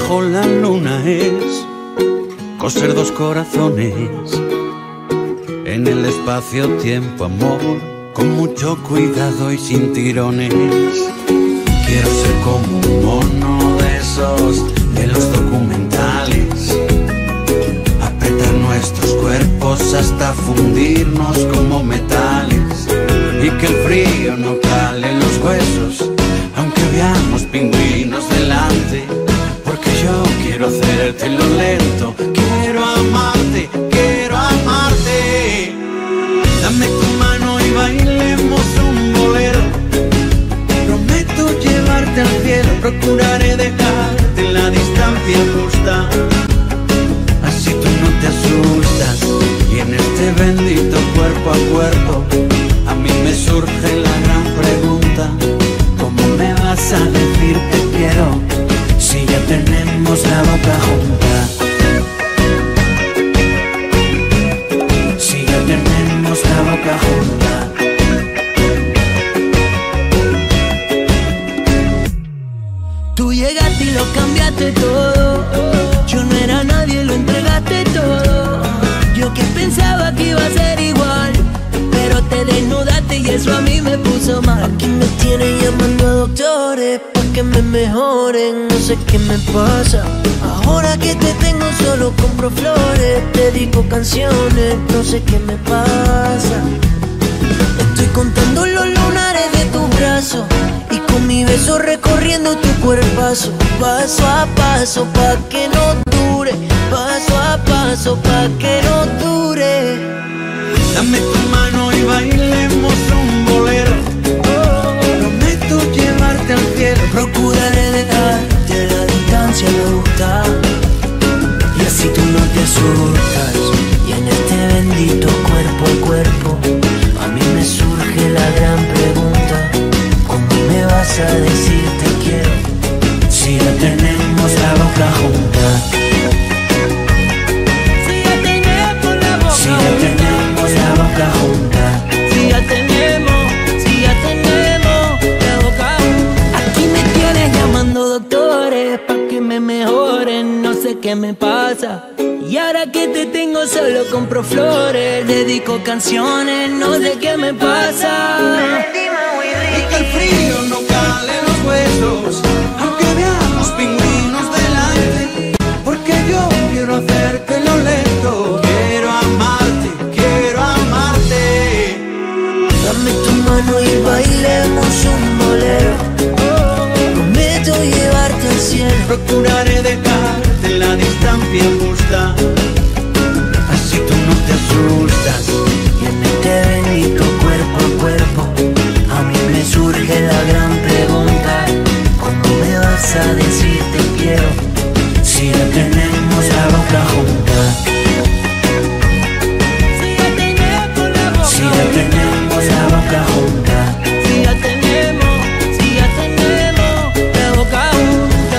bajo la luna es coser dos corazones en el espacio-tiempo, amor, con mucho cuidado y sin tirones. Quiero ser como un mono de esos de los documentales, apretar nuestros cuerpos hasta fundirnos como metales, y que el frío no cale los huesos aunque veamos pingüinos delante, porque yo quiero hacértelo lento, quiero amarte, quiero amarte. Dame tu mano y bailemos un bolero, prometo llevarte al cielo, procuraré dejarte en la distancia justa, así tú no te asustas. Y en este bendito cuerpo a cuerpo a mí me surge la gran pregunta: ¿cómo me vas a decir te quiero si ya tenemos la boca junta? Si ya tenemos la boca junta. Tú llegaste y lo cambiaste todo. Yo no era nadie, lo entregaste todo. Yo que pensaba que iba a ser igual, pero te desnudaste y eso a mí me puso mal. Aquí me tienen llamando a doctores pa' que me mejoren, no sé qué me pasa. Ahora que te tengo solo compro flores, dedico canciones, no sé qué me pasa. Estoy contando los lunares de tus brazos y con mi beso recorriendo tu cuerpazo, paso a paso pa' que no dure, paso a paso pa' que no dure. Dame tu mano y bailemos un bolero, prometo llevarte al cielo, Procuraré dejarte la distancia justa, y así tú no te asustas. Y en este bendito cuerpo a cuerpo a mí me surge la gran pregunta: ¿cómo me vas a decir te quiero si ya tenemos la boca junta? Si ya tenemos la boca, si ya tenemos la boca junta. Si ya tenemos la boca junta. Aquí me tienes llamando doctores pa' que me mejoren, no sé qué me pasa. Y ahora que te tengo solo compro flores, dedico canciones, no sé qué me pasa. Y que el frío no cale los huesos aunque veamos pingüinos delante, porque yo quiero hacértelo lento, quiero amarte, quiero amarte. Dame tu mano y bailemos un bolero, prometo llevarte al cielo, Procuraré dejarte en la distancia justa, así tú no te asustas. y en este bendito cuerpo a cuerpo a mí me surge la gran pregunta: ¿cómo me vas a decir te quiero Si ya tenemos la boca junta, si ya tenemos la boca, si ya tenemos la boca junta. si ya tenemos la boca junta?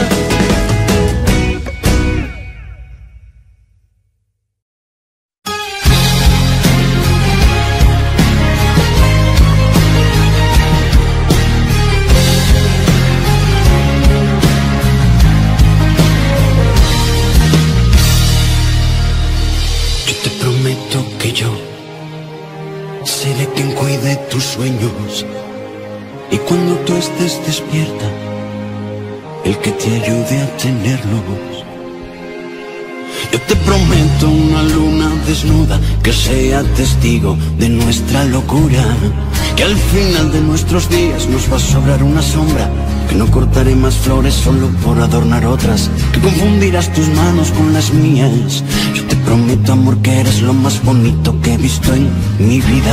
Yo te prometo que yo seré quien cuide tus sueños, y cuando tú estés despierta, el que te ayude a tenerlos. Yo te prometo una luna desnuda que sea testigo de nuestra locura, que al final de nuestros días nos va a sobrar una sombra, que no cortaré más flores solo por adornar otras, que confundirás tus manos con las mías. Yo te prometo, amor, que eres lo más bonito que he visto en mi vida.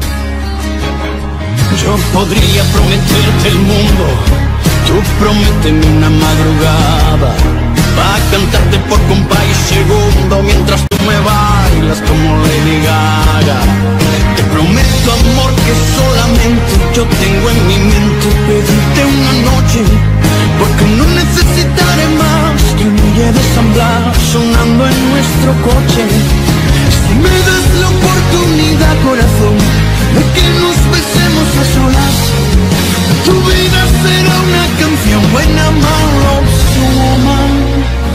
Yo podría prometerte el mundo, tú prométeme una madrugada, pa' cantarte por compás y segundo mientras tú me bailas como Lady Gaga. Te prometo, amor, que solamente yo tengo en mi mente pedirte una noche, porque no necesitaré más que me lleves a hablar sonando en nuestro coche. Si me das la oportunidad, corazón, de que nos besemos a solas, tu vida será una canción buena, man, love, woman.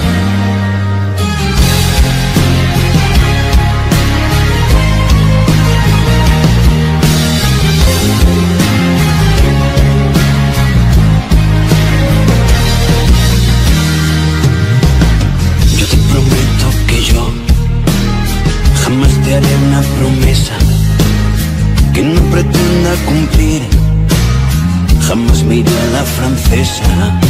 yo jamás te haré una promesa que no pretenda cumplir. Jamás me iré a la francesa.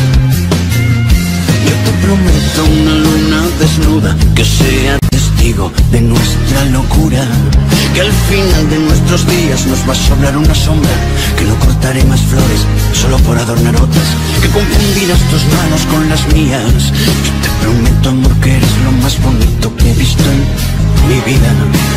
Yo te prometo una luna desnuda que sea testigo de nuestra locura, que al final de nuestros días nos va a sobrar una sombra, que no cortaré más flores solo por adornar otras, que confundirás tus manos con las mías. Yo te prometo, amor, que eres lo más bonito que he visto en mi vida.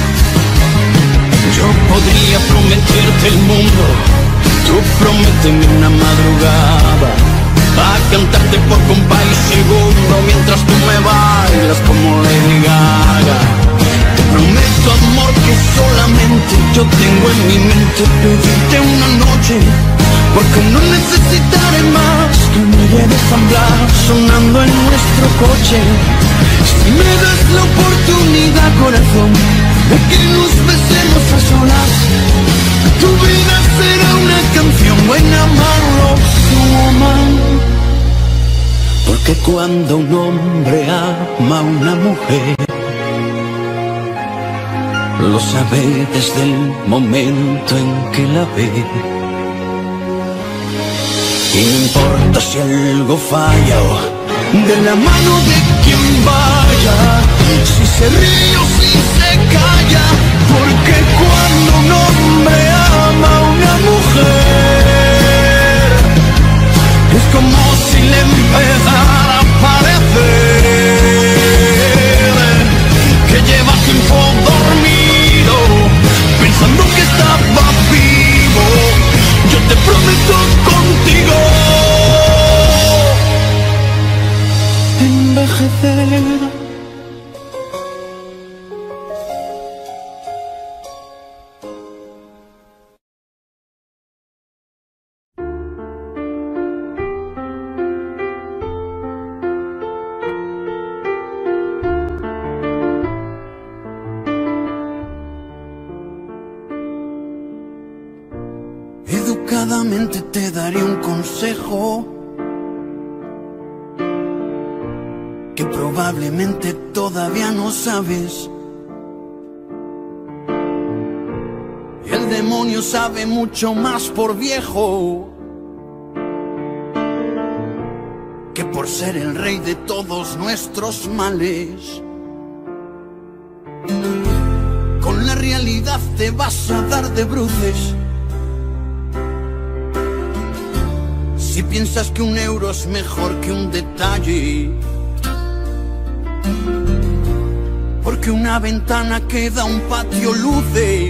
Yo podría prometerte el mundo, tú prométeme una madrugada, a cantarte por compás y segundo mientras tú me bailas como Lady Gaga. Te prometo, amor, que solamente yo tengo en mi mente pedirte una noche, porque no necesitaré más que me lleves a hablar sonando en nuestro coche. Si me das la oportunidad, corazón, de que nos besemos a solas, tu vida será una canción buena, Marlos Woman. Porque cuando un hombre ama a una mujer, lo sabe desde el momento en que la ve. Y no importa si algo falla o de la mano de quien vaya, si se ríe o si se calla, porque cuando un hombre ama a una mujer, es como si le empezara a parecer que lleva tiempo dormido, pensando que estaba vivo. Yo te prometo contigo envejecer. Educadamente te daré un consejo que probablemente todavía no sabes. El demonio sabe mucho más por viejo que por ser el rey de todos nuestros males. Con la realidad te vas a dar de bruces si piensas que un euro es mejor que un detalle, porque una ventana que da a un patio luces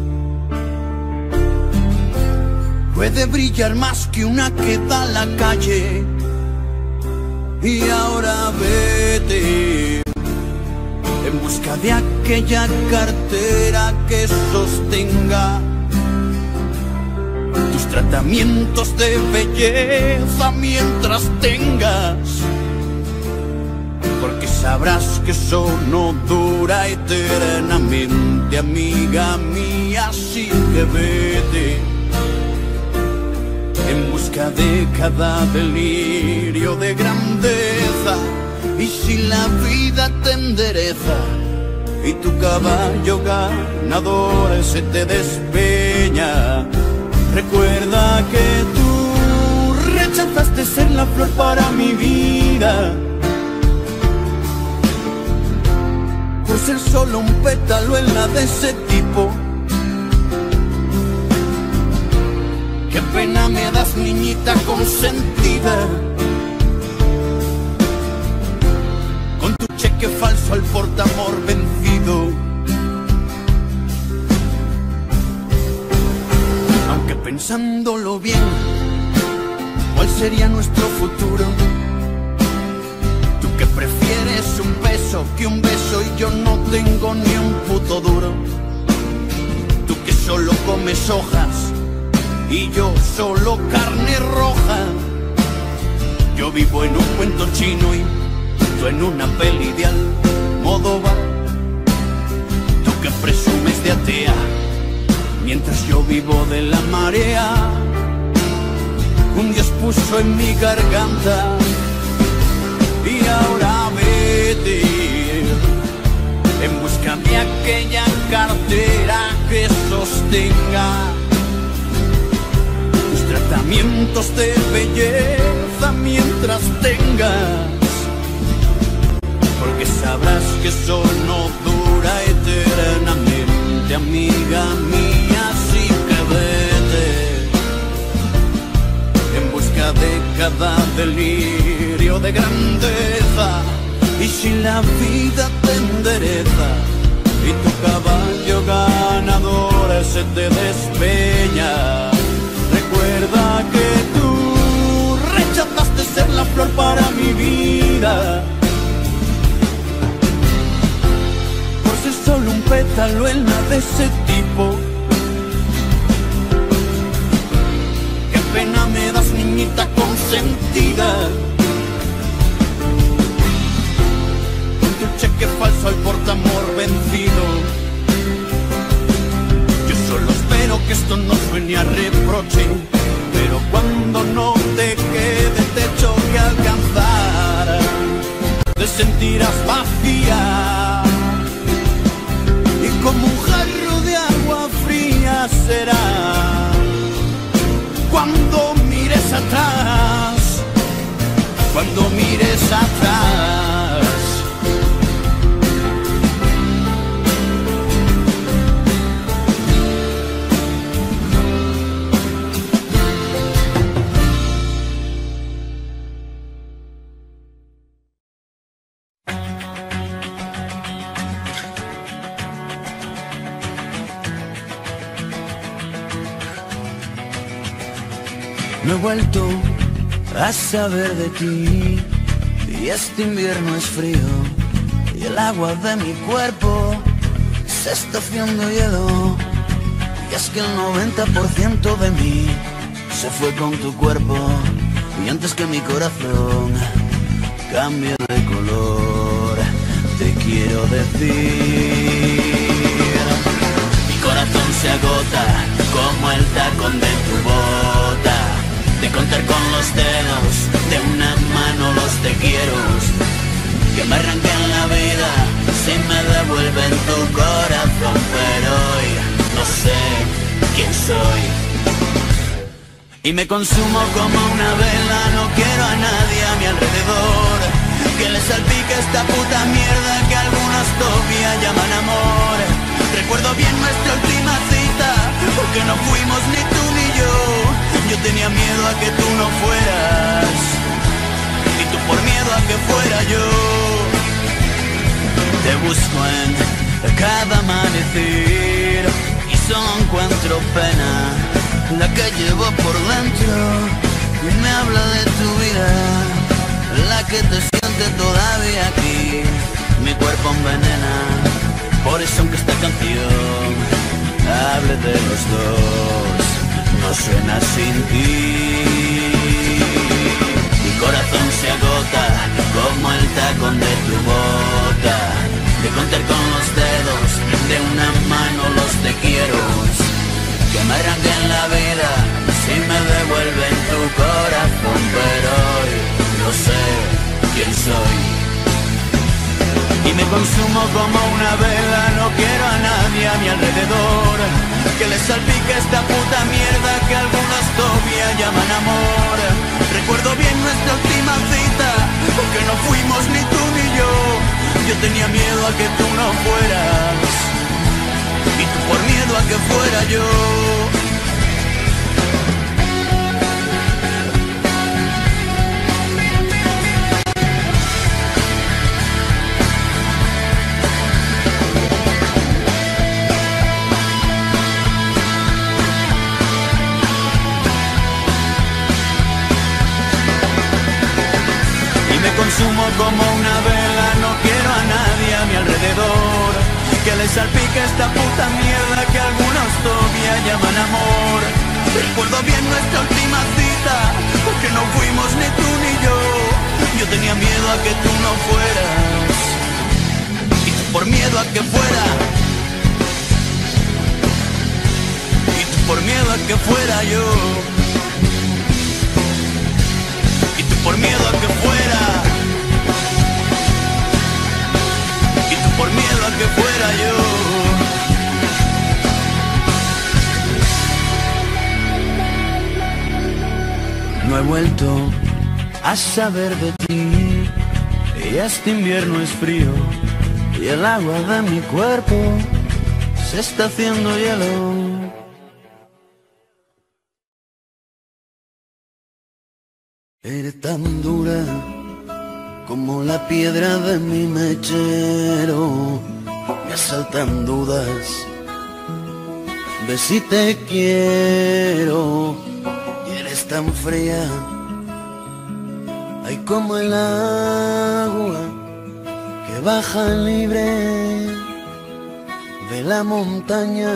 puede brillar más que una que da a la calle. Y ahora vete en busca de aquella cartera que sostenga tus tratamientos de belleza mientras tengas, porque sabrás que eso no dura eternamente, amiga mía. Así que vete en busca de cada delirio de grandeza, y si la vida te endereza y tu caballo ganador se te despeña, recuerda que tú rechazaste ser la flor para mi vida por ser solo un pétalo en la de ese tipo. Qué pena me das, niñita consentida, con tu cheque falso al portamor vencido. Aunque pensándolo bien, ¿cuál sería nuestro futuro? Tú que prefieres un beso que un beso y yo no tengo ni un puto duro. Tú que solo comes hojas y yo solo carne roja. Yo vivo en un cuento chino y tú en una peli de Almodóvar. Tú que presumes de atea mientras yo vivo de la marea. Un Dios puso en mi garganta y ahora vete tenga tus tratamientos de belleza mientras tengas, porque sabrás que eso no dura eternamente, amiga mía, así que vete en busca de cada delirio de grandeza. Y si la vida te endereza y tu caballo ganador se te despeña, recuerda que tú rechazaste ser la flor para mi vida, por ser solo un pétalo en la de ese tipo. Qué pena me das, niñita consentida, tu cheque falso al portamor vencido. Yo solo espero que esto no suene a reproche, pero cuando no te quede techo que alcanzar, te sentirás vacía y como un jarro de agua fría será cuando mires atrás, cuando mires atrás. No he vuelto a saber de ti, y este invierno es frío, y el agua de mi cuerpo se está haciendo hielo. Y es que el 90% de mí se fue con tu cuerpo, y antes que mi corazón cambie de color, te quiero decir: mi corazón se agota como el tacón de tu bota, de contar con los dedos de una mano los te quiero, que me arranquen la vida si me devuelven tu corazón. Pero hoy no sé quién soy y me consumo como una vela. No quiero a nadie a mi alrededor que le salpique esta puta mierda que algunos todavía llaman amor. Recuerdo bien nuestra última cita, porque no fuimos ni tú ni yo. Yo tenía miedo a que tú no fueras, y tú por miedo a que fuera yo. Te busco en cada amanecer y solo encuentro pena, la que llevo por dentro, y me habla de tu vida, la que te siente todavía aquí, mi cuerpo envenena. Por eso aunque esta canción hable de los dos, no suena sin ti. Mi corazón se agota como el tacón de tu bota, de contar con los dedos de una mano los te quiero, que me arranquen la vida si me devuelven tu corazón. Pero hoy no sé quién soy y me consumo como una vela. No quiero a nadie a mi alrededor que le salpique esta puta mierda que algunos todavía llaman amor. Recuerdo bien nuestra última cita, porque no fuimos ni tú ni yo. Yo tenía miedo a que tú no fueras, y tú por miedo a que fuera yo. Consumo como una vela, no quiero a nadie a mi alrededor que le salpique esta puta mierda que algunos todavía llaman amor. Recuerdo bien nuestra última cita, porque no fuimos ni tú ni yo. Yo tenía miedo a que tú no fueras, y tú por miedo a que fuera, y tú por miedo a que fuera yo, y tú por miedo a que fuera, y tú por miedo a que fuera yo. he vuelto a saber de ti. Y este invierno es frío y el agua de mi cuerpo se está haciendo hielo. Eres tan dura como la piedra de mi mechero. Me asaltan dudas de si te quiero. Y eres tan fría, ay, como el agua que baja libre de la montaña.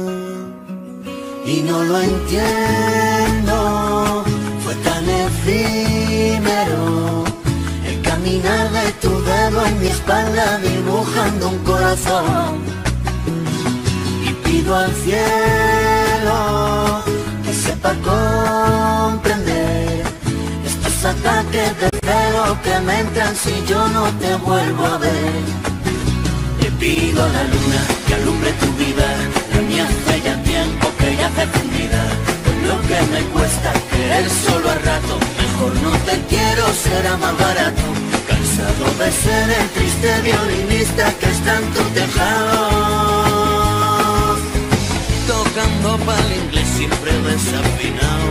Y no lo entiendo, fue tan efímero el caminar de tu dedo en mi espalda dibujando un corazón. Y pido al cielo que sepa comprender estos ataques de celo que me entran si yo no te vuelvo a ver. Le pido a la luna que alumbre tu vida, la mía hace ya tiempo que ya hace fundida. Por lo que me cuesta querer solo a rato, mejor no te quiero, será más barato. Cansado de ser el triste violinista que está en tu tejado, tocando pa'l inglés siempre desafinado.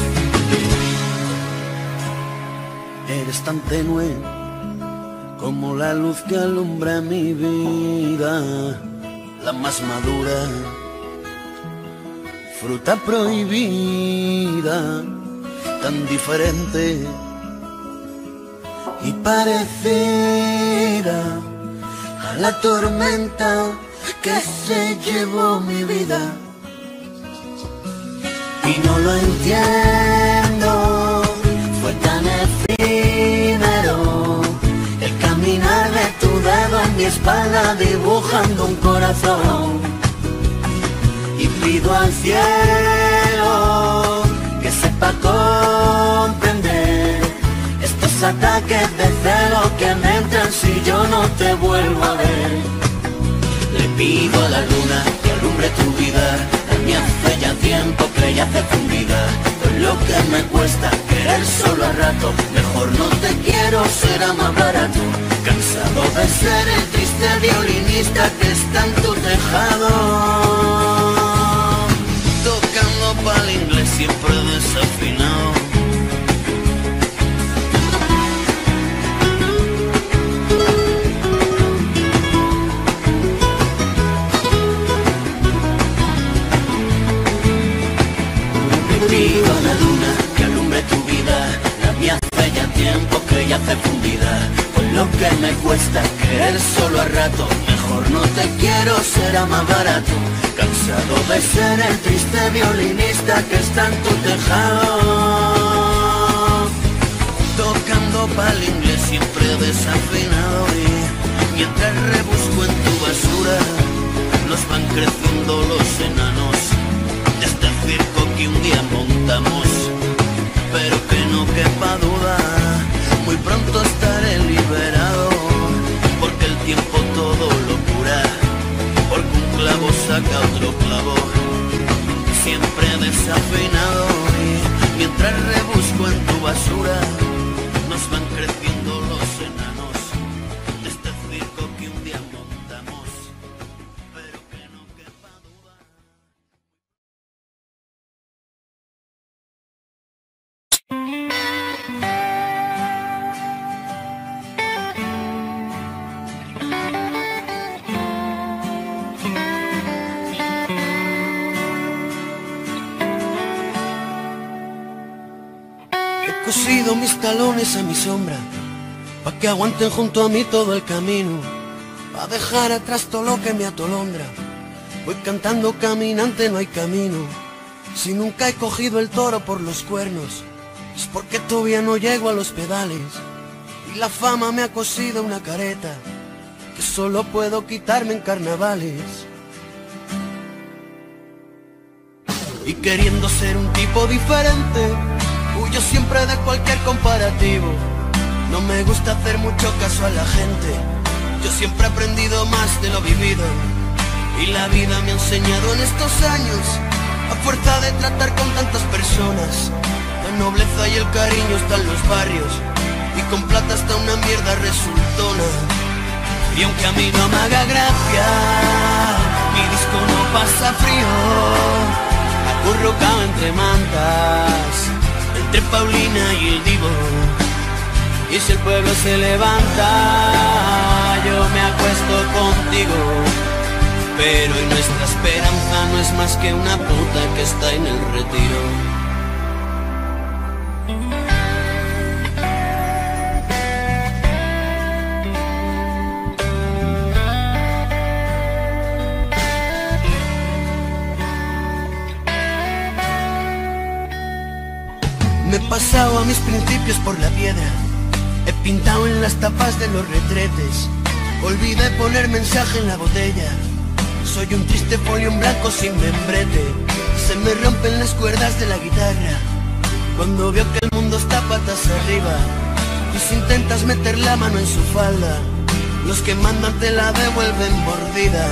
Eres tan tenue como la luz que alumbra mi vida, la más madura, fruta prohibida, tan diferente y parecida a la tormenta que se llevó mi vida. Y no lo entiendo, fue tan efímero el caminar de tu dedo en mi espalda dibujando un corazón. Y pido al cielo que sepa comprender estos ataques de celo que me entran si yo no te vuelvo a ver. Le pido a la luna que alumbre tu vida, la mía hace ya tiempo que ya hace fundida. Con lo que me cuesta querer solo a rato, mejor no te quiero, será más barato. Cansado de ser el triste violinista que está en tu tejado, tocando pa'l inglés siempre desafinado. Pido a la luna que alumbre tu vida, la mía hace ya tiempo que ya hace fundida. Por lo que me cuesta querer solo a rato, mejor no te quiero, será más barato. Cansado de ser el triste violinista que está en tu tejado, tocando pa'l inglés siempre desafinado. Y mientras rebusco en tu basura, nos van creciendo los enanos de este circo que un día montamos. Pero que no quepa duda, muy pronto estaré liberado, porque el tiempo todo lo cura, porque un clavo saca otro clavo, siempre desafinado. Y mientras rebusco en tu basura, nos van creciendo los enanos de este circo que un día montamos. Pero que no quepa duda. He cosido mis talones a mi sombra, pa' que aguanten junto a mí todo el camino, pa' dejar atrás todo lo que me atolondra. Voy cantando caminante, no hay camino. Si nunca he cogido el toro por los cuernos, es porque todavía no llego a los pedales. Y la fama me ha cosido una careta que solo puedo quitarme en carnavales. Y queriendo ser un tipo diferente, huyo siempre de cualquier comparativo. No me gusta hacer mucho caso a la gente, yo siempre he aprendido más de lo vivido. Y la vida me ha enseñado en estos años, a fuerza de tratar con tantas personas, de La nobleza y el cariño están en los barrios, y con plata está una mierda resultona. Y aunque a mí no me haga gracia, mi disco no pasa frío, acurrucado entre mantas, entre Paulina y el Divo. Y si el pueblo se levanta, yo me acuesto contigo. Pero hoy nuestra esperanza no es más que una puta que está en el retiro. Me he pasado a mis principios por la piedra, he pintado en las tapas de los retretes, olvidé poner mensaje en la botella. Soy un triste folio en blanco sin membrete. Se me rompen las cuerdas de la guitarra cuando veo que el mundo está patas arriba. Y si intentas meter la mano en su falda, los que mandan te la devuelven mordida.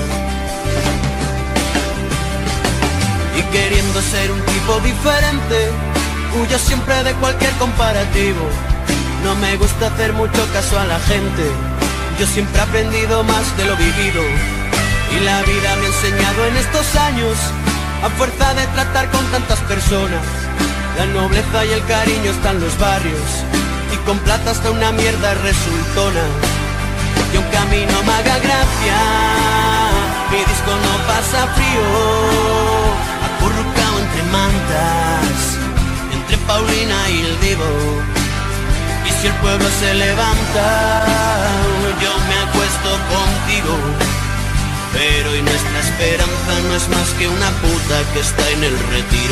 Y queriendo ser un tipo diferente, huyo siempre de cualquier comparativo. No me gusta hacer mucho caso a la gente, yo siempre he aprendido más de lo vivido. Y la vida me ha enseñado en estos años, a fuerza de tratar con tantas personas, la nobleza y el cariño están en los barrios, y con plata hasta una mierda resultona. Y aunque a mí no me haga gracia, mi disco no pasa frío, acurrucado entre mantas, entre Paulina y el Divo. Y si el pueblo se levanta, yo me acuesto contigo. Pero hoy nuestra esperanza no es más que una puta que está en el retiro.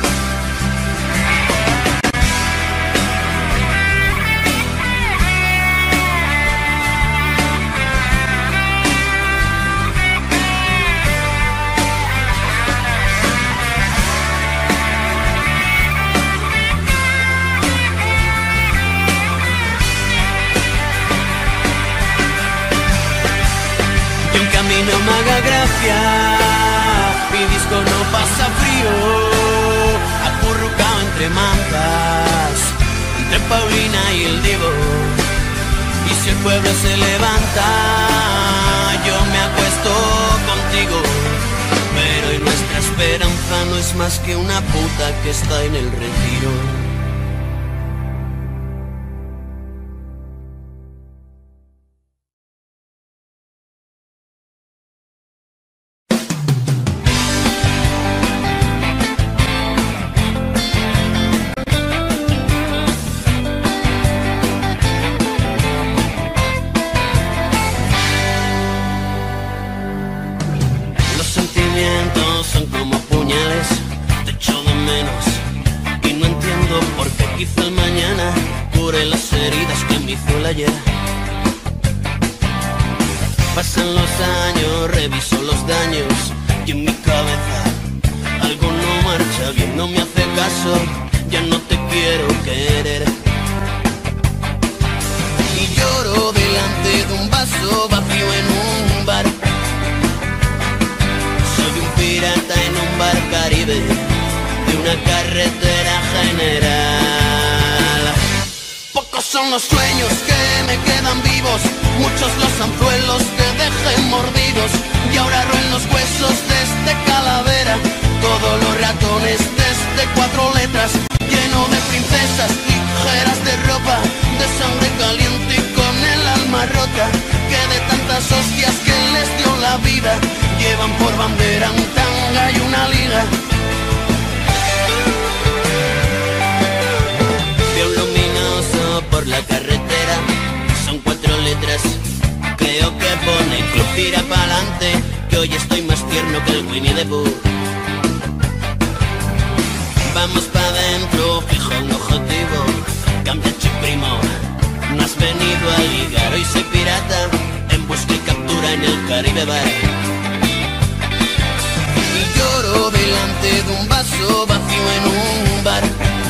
No me haga gracia, mi disco no pasa frío, acurrucado entre mantas, entre Paulina y el Divo. Y si el pueblo se levanta, yo me acuesto contigo. Pero hoy nuestra esperanza no es más que una puta que está en el retiro. Son como puñales, te echo de menos y no entiendo por qué quizá el mañana cure las heridas que me hizo el ayer. Pasan los años, reviso los daños y en mi cabeza algo no marcha bien, no me hace caso, ya no te quiero querer. Y lloro delante de un vaso vacío en un bar. Pirata en un bar Caribe de una carretera general. Pocos son los sueños que me quedan vivos, muchos los anzuelos que dejé mordidos. Y ahora roen los huesos desde calavera, todos los ratones desde 4 letras, lleno de princesas, ligeras de ropa, de sangre caliente y con el alma rota, que de tantas hostias que les dio la vida llevan por bandera un tanga y una liga. Veo un luminoso por la carretera, son 4 letras, creo que pone club tira pa'lante, que hoy estoy más tierno que el Winnie the Pooh. Vamos pa' dentro, fijo un objetivo, cambia chip primo, no has venido a ligar, hoy soy pirata, en busca y captura en el Caribe Bar. Lloro delante de un vaso vacío en un bar.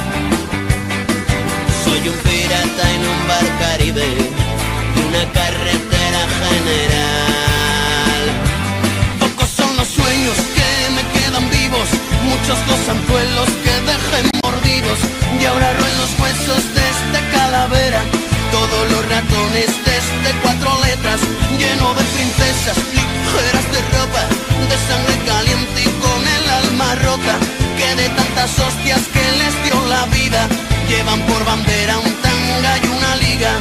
Soy un pirata en un bar Caribe de una carretera general. Pocos son los sueños que me quedan vivos, muchos los anzuelos que dejé mordidos. Y ahora ratones desde 4 letras, lleno de princesas ligeras de ropa, de sangre caliente y con el alma rota, que de tantas hostias que les dio la vida, llevan por bandera un tanga y una liga.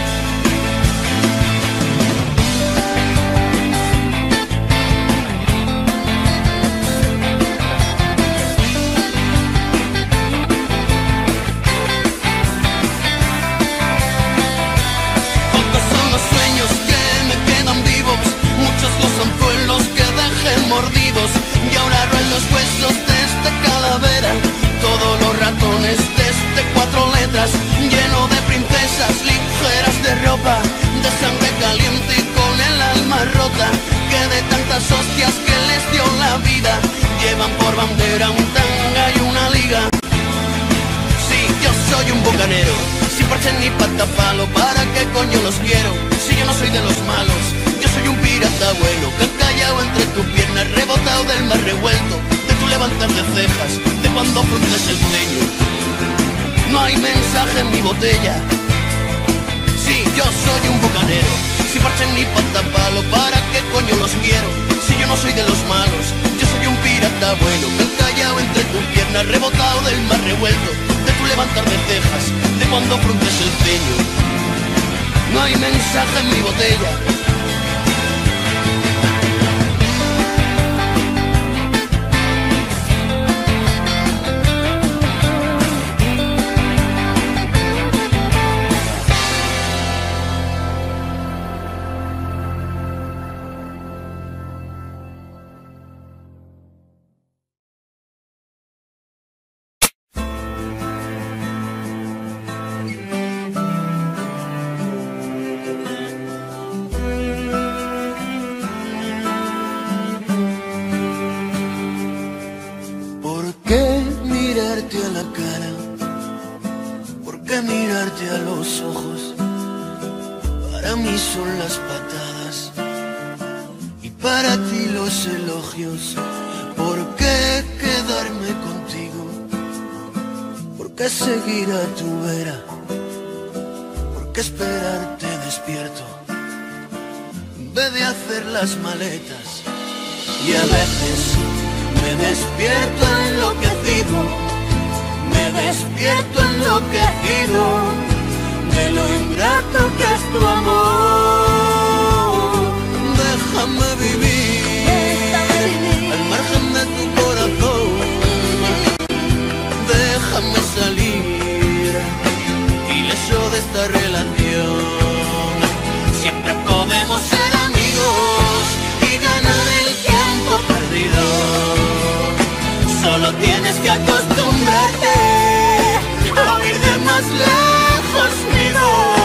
Los anzuelos que dejé mordidos y ahora roen los huesos de esta calavera. Todos los ratones desde 4 letras, lleno de princesas ligeras de ropa, de sangre caliente y con el alma rota, que de tantas hostias que les dio la vida, llevan por bandera un tanga y una liga. Sí, yo soy un bucanero, sin parche ni patapalo, ¿para qué coño los quiero? Si yo no soy de los malos, yo soy un pirata bueno, que callado entre tus piernas, rebotado del mar revuelto, de tu levantar de cejas, de cuando frunces el ceño. No hay mensaje en mi botella. Sí, yo soy un bucanero, sin parche ni patapalo, ¿para qué coño los quiero? Si yo no soy de los malos, yo soy un pirata bueno, que callado entre tus piernas, rebotado del mar revuelto, de tu levantar de cejas, de cuando frunces el ceño. No hay mensaje en mi botella. A los ojos, para mí son las patadas y para ti los elogios. ¿Por qué quedarme contigo? ¿Por qué seguir a tu vera? ¿Por qué esperarte despierto en vez de hacer las maletas? Y a veces me despierto enloquecido, me despierto enloquecido de lo ingrato que es tu amor. Déjame vivir al margen de tu corazón, déjame salir ileso de esta relación. Siempre podemos ser amigos y ganar el tiempo perdido. Solo tienes que acostumbrarte a oír de más lejos mi voz.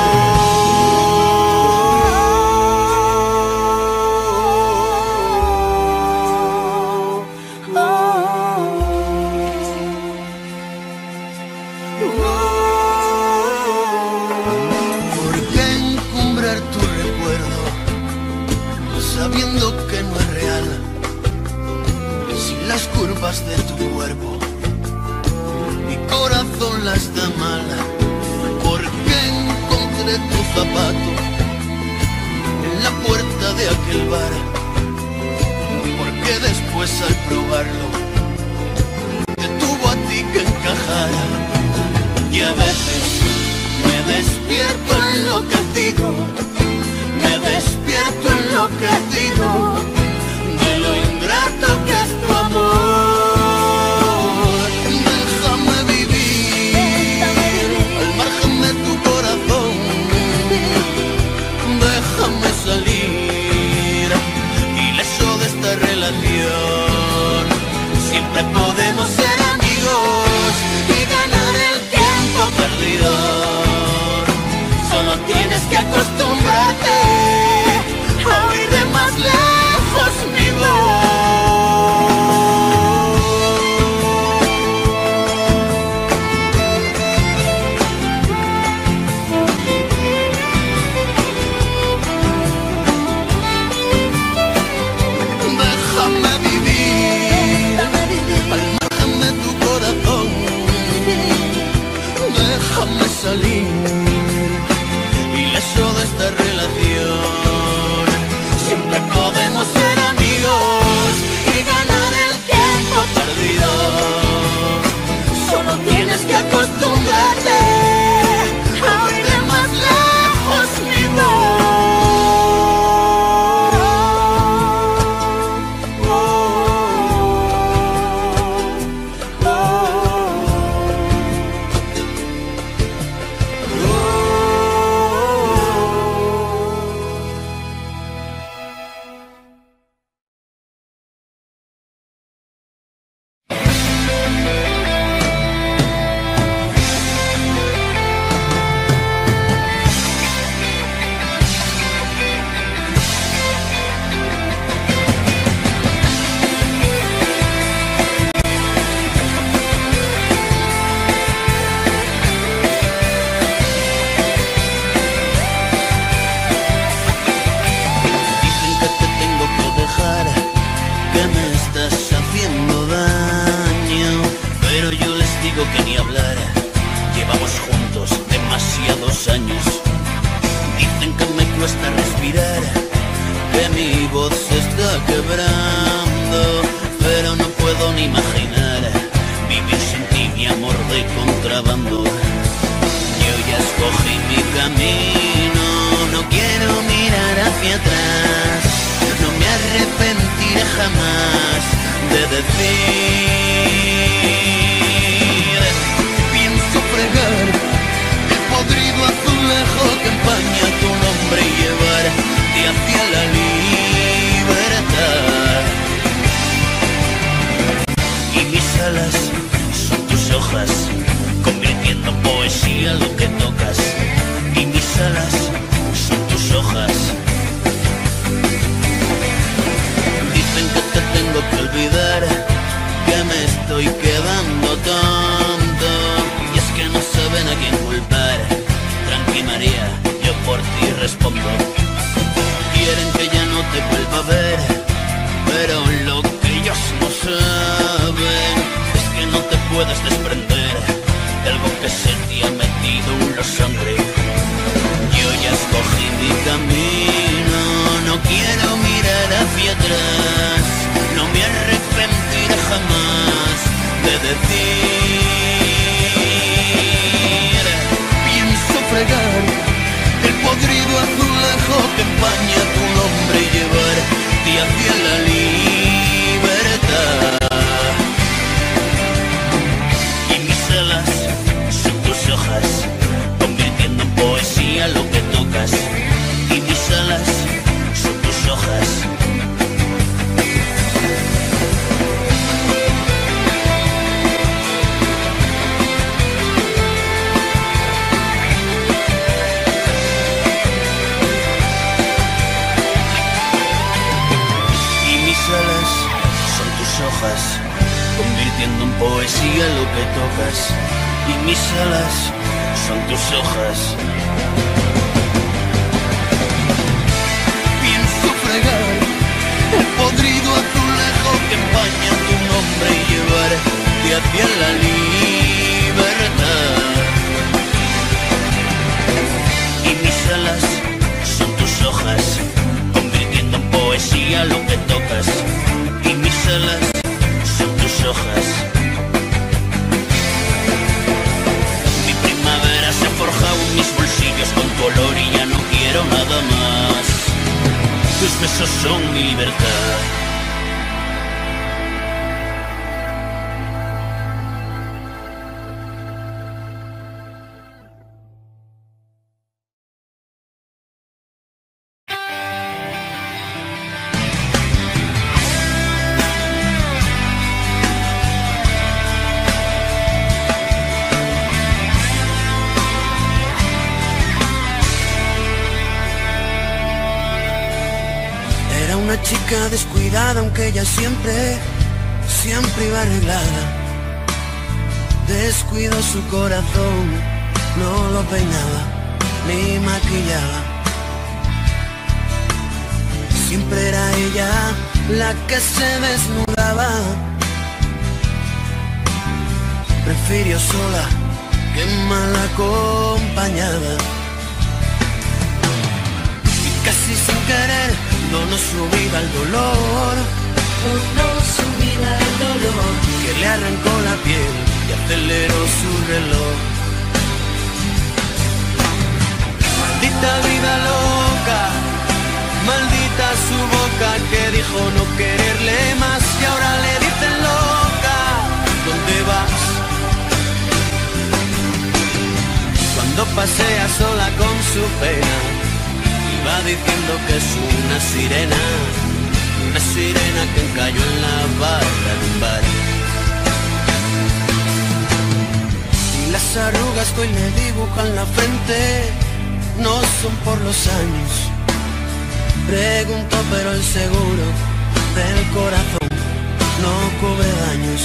¿Por qué encumbrar tu recuerdo sabiendo que no es real? Sin las curvas de tu cuerpo mi corazón las da mala. ¿Por qué encontré tu zapato en la puerta de aquel bar? Porque después al probarlo te tuvo a ti que encajara. Y a veces me despierto enloquecido, me despierto enloquecido de lo ingrato que es tu amor. Déjame salir ileso de esta relación. Siempre podemos ser amigos y ganar el tiempo perdido. Solo tienes que acostumbrarte a oír de más lejos cuesta respirar, que mi voz se está quebrando, pero no puedo ni imaginar vivir sin ti, mi amor de contrabando. Yo ya escogí mi camino, no quiero mirar hacia atrás, no me arrepentiré jamás de decir. Pienso fregar el podrido azulejo que empaña tu nombre y llevarte hacia la libertad. Y mis alas son tus hojas, convirtiendo en poesía lo que tocas. Y mis alas son tus hojas. Dicen que te tengo que olvidar, que me estoy quedando tonto, y es que no saben a quién culpar. Tranqui María, yo por ti respondo. Quieren que ya no te vuelva a ver, pero lo que ellos no saben es que no te puedes desprender de algo que se te ha metido en la sangre. Yo ya escogí mi camino, no quiero mirar hacia atrás, no me arrepentiré jamás de decir. Pienso fregar el podrido azulejo que empaña tu nombre y llevarte hacia la libertad. Y mis alas son tus hojas, convirtiendo en poesía lo que tocas. Y mis alas son tus hojas. Convirtiendo en poesía lo que tocas, y mis alas son tus hojas. Pienso fregar el podrido azulejo que empaña tu nombre y llevarte hacia la libertad. Y mis alas son tus hojas, convirtiendo en poesía lo que tocas, y mis alas son tus hojas. Mi primavera se ha forjado en mis bolsillos con tu olor y ya no quiero nada más. Tus besos son mi libertad. Una chica descuidada, aunque ella siempre iba arreglada. Descuidó su corazón, no lo peinaba ni maquillaba. Siempre era ella la que se desnudaba. Prefirió sola que mal acompañada. Y casi sin querer donó su vida al dolor, que le arrancó la piel y aceleró su reloj. Maldita vida loca, maldita su boca que dijo no quererle más y ahora le dicen loca. ¿Dónde vas? Cuando pasea sola con su pena, va diciendo que es una sirena que cayó en la barra de un bar. Y las arrugas que hoy le dibujan la frente no son por los años. Preguntó pero el seguro del corazón no cubre daños.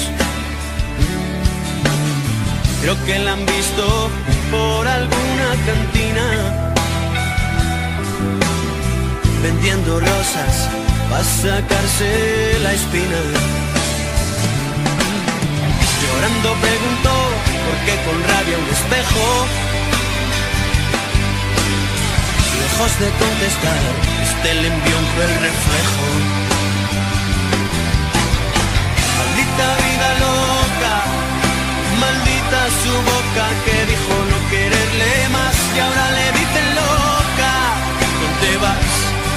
Creo que la han visto por alguna cantina vendiendo rosas para sacarse la espina. Llorando preguntó por qué con rabia un espejo le lejos de contestar, le envió un cruel reflejo. Maldita vida loca, maldita su boca que dijo no quererle más y ahora le dicen loca. ¿Dónde vas?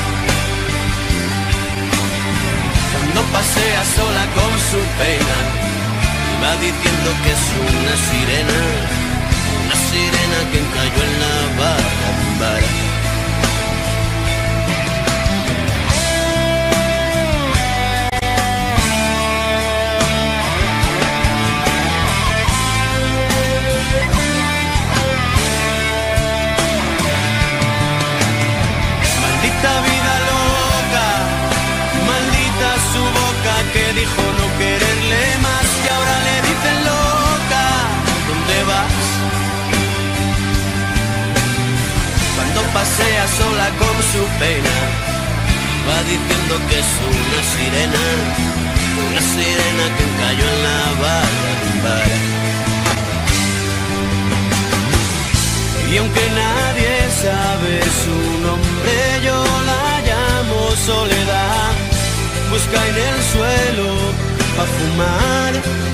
Cuando pasea sola con su pena, va diciendo que es una sirena que cayó en la barra. Maldita vida loca, maldita su boca que dijo no quererle más y ahora le dicen loca. ¿Dónde vas? Cuando pasea sola con su pena, va diciendo que es una sirena que cayó en la barra. Y aunque nadie sabe su nombre, yo la llamo Soledad. Busca en el suelo pa' fumar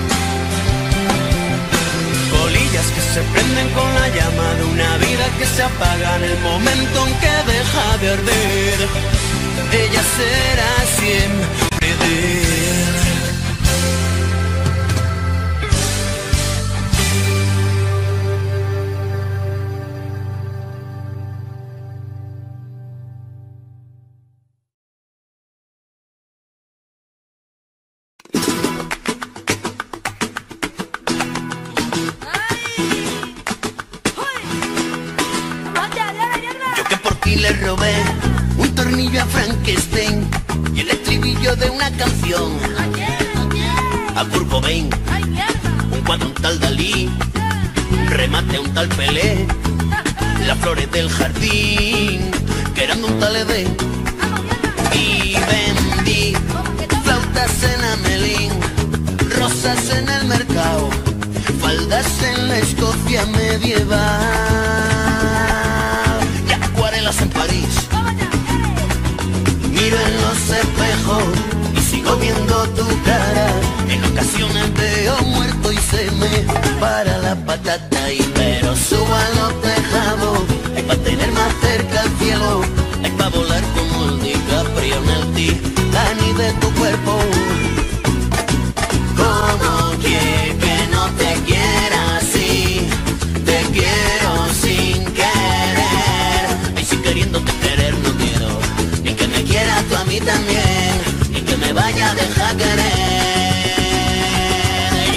colillas que se prenden con la llama de una vida que se apaga en el momento en que deja de arder. Ella será siempre de él. Le robé un tornillo a Frankenstein y el estribillo de una canción a Kurt Cobain, un cuadro un tal Dalí, un remate a un tal Pelé, las flores del jardín que eran de un tal Edén, y vendí flautas en Amelín, rosas en el mercado, faldas en la Escocia medieval, en París. Miro en los espejos y sigo viendo tu cara. En ocasiones veo muerto y se me para la patata. Y pero subo a los tejados, hay pa' tener más cerca el cielo, hay pa' volar como el DiCaprio en el Titanic de tu cuerpo. Como que no te quiera así, te quiero sin querer. Queriéndote querer no quiero, ni que me quieras tú a mí también, ni que me vaya a dejar querer.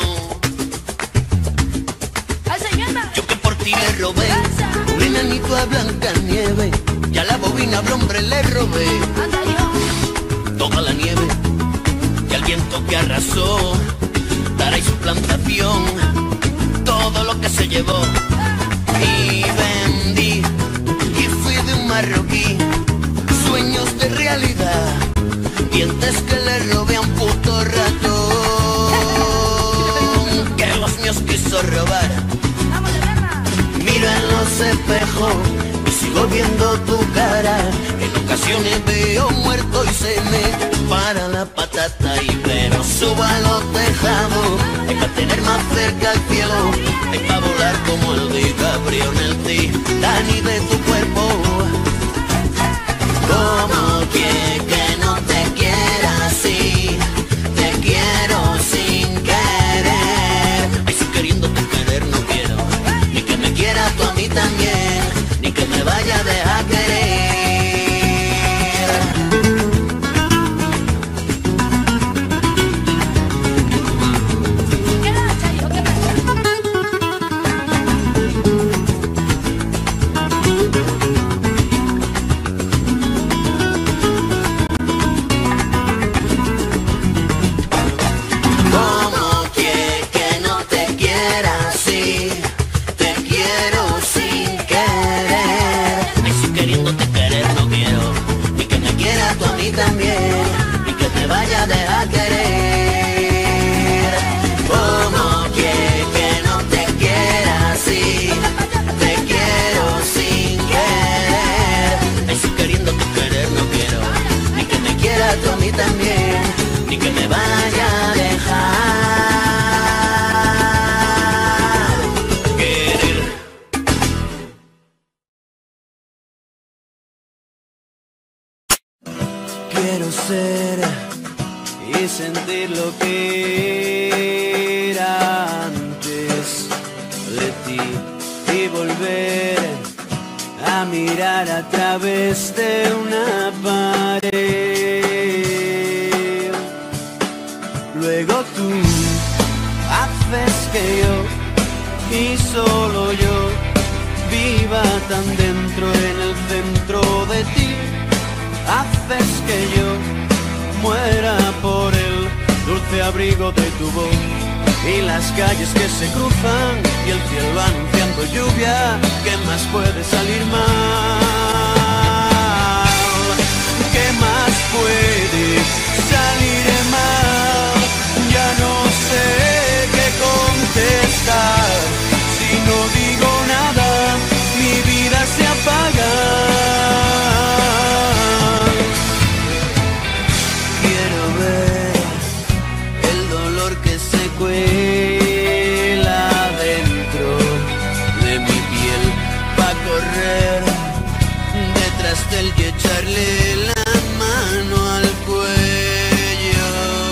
Yo que por ti le robé un enanito a Blancanieves, y a la bobina al hombre le robé toda la nieve, y al viento que arrasó Tara y su plantación, todo lo que se llevó, y vendí de un marroquí, sueños de realidad, dientes que le robé a un puto ratón que los míos quiso robar. Miro en los espejos y sigo viendo tu cara. En ocasiones veo muerto y se me para la patata. Y pero subo a los tejados, hay para tener más cerca el cielo, hay para volar como el DiCaprio en el Titanic de tu cuerpo. Como que no te quiera así, te quiero sin querer. Ay, si queriéndote querer no quiero, ni que me quieras tú a mí también, ni que me vaya a dejar querer. también, ni que me vaya a dejar querer. Quiero ser y sentir lo que era antes de ti y volver a mirar a través de una pared. Luego tú haces que yo y solo yo viva tan dentro en el centro de ti. Haces que yo muera por el dulce abrigo de tu voz y las calles que se cruzan y el cielo anunciando lluvia. ¿Qué más puede salir mal? ¿Qué más puede salir mal? Ya no sé qué contestar. Si no digo nada, mi vida se apaga. Cuela dentro de mi piel pa' correr detrás del y echarle la mano al cuello.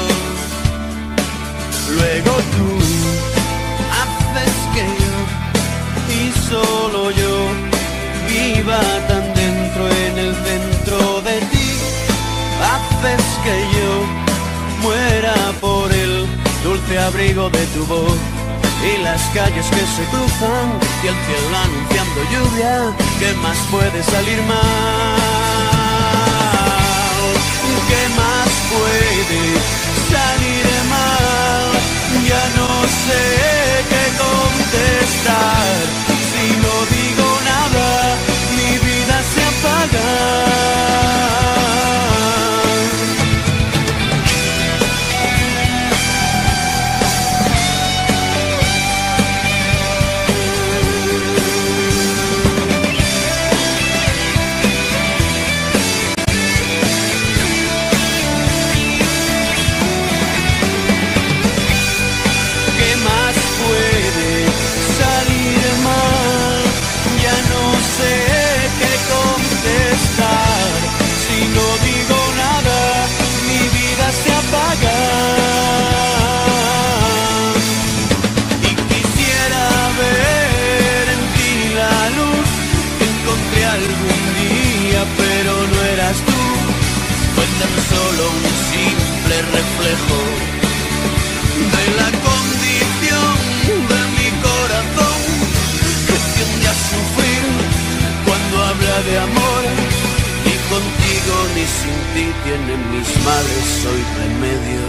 Luego tú haces que yo y solo yo viva tan dentro en el centro de ti. Haces que yo muera por el dulce abrigo de tu voz y las calles que se cruzan y el cielo anunciando lluvia. ¿Qué más puede salir mal? ¿Qué más puede salir mal? Ya no sé qué contestar. Si no digo nada, mi vida se apaga. Solo un simple reflejo de la condición de mi corazón que tiende a sufrir cuando habla de amor, y contigo ni sin ti tienen mis males hoy remedio.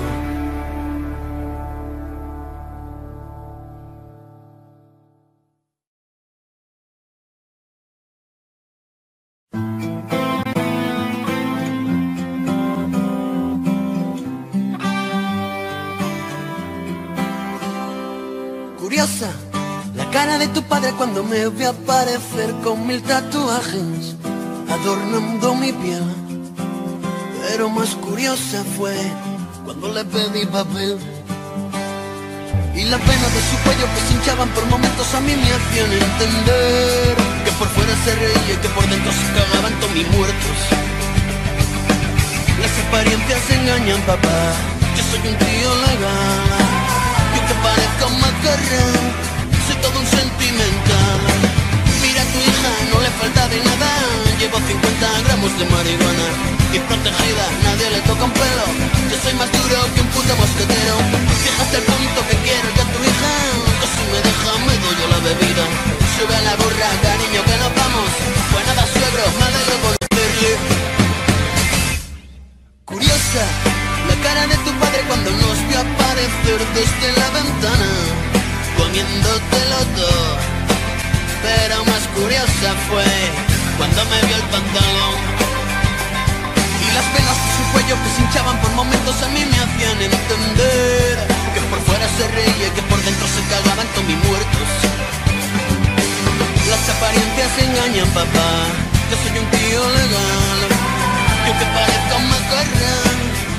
La cara de tu padre cuando me vio aparecer con 1000 tatuajes adornando mi piel. Pero más curiosa fue cuando le pedí papel y las venas de su cuello que se hinchaban por momentos a mí me hacían entender que por fuera se reía y que por dentro se cagaban todos mis muertos. Las apariencias engañan, papá. Yo soy un tío legal, yo que parezco un macarrón, soy todo un sentimental. Mira a tu hija, no le falta de nada. Llevo 50 gramos de marihuana y protegida, nadie le toca un pelo. Yo soy más duro que un puto mosquetero. Fíjate el punto que quiero yo a tu hija, que si me deja me doy yo la bebida. Sube a la burra, cariño, que nos vamos. Pues nada, suegro, me alegro conocerle. Curiosa la cara de tu padre cuando nos vio aparecer desde la ventana, comiéndotelo todo. Pero más curiosa fue cuando me vio el pantalón y las venas de su cuello que se hinchaban por momentos a mí me hacían entender que por fuera se reía y que por dentro se cagaban todos mis muertos. Las apariencias engañan, papá. Yo soy un tío legal, yo que parezco un macarrón,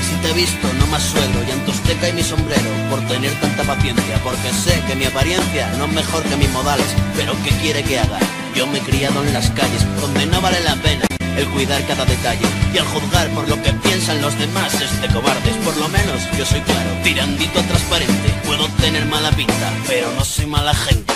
y si te he visto no más suelo, y en Tosteca y mi sombrero por tener tanta paciencia, porque sé que mi apariencia no es mejor que mis modales, pero ¿qué quiere que haga? Yo me he criado en las calles, donde no vale la pena el cuidar cada detalle, y al juzgar por lo que piensan los demás es de cobardes. Por lo menos yo soy claro, tirandito a transparente. Puedo tener mala pinta, pero no soy mala gente.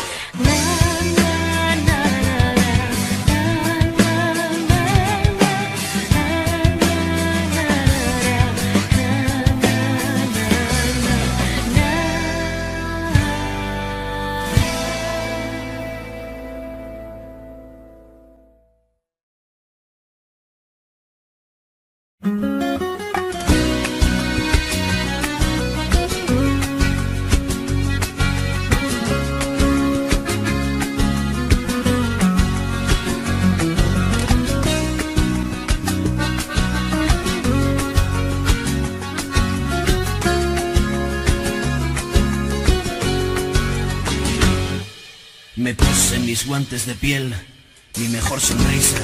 Me puse mis guantes de piel, mi mejor sonrisa,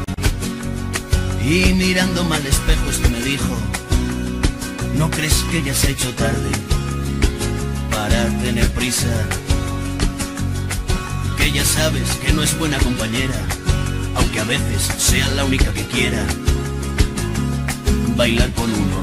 y mirándome al espejo esto me dijo: ¿no crees que ya se ha hecho tarde para tener prisa? Que ya sabes que no es buena compañera, aunque a veces sea la única que quiera bailar con uno.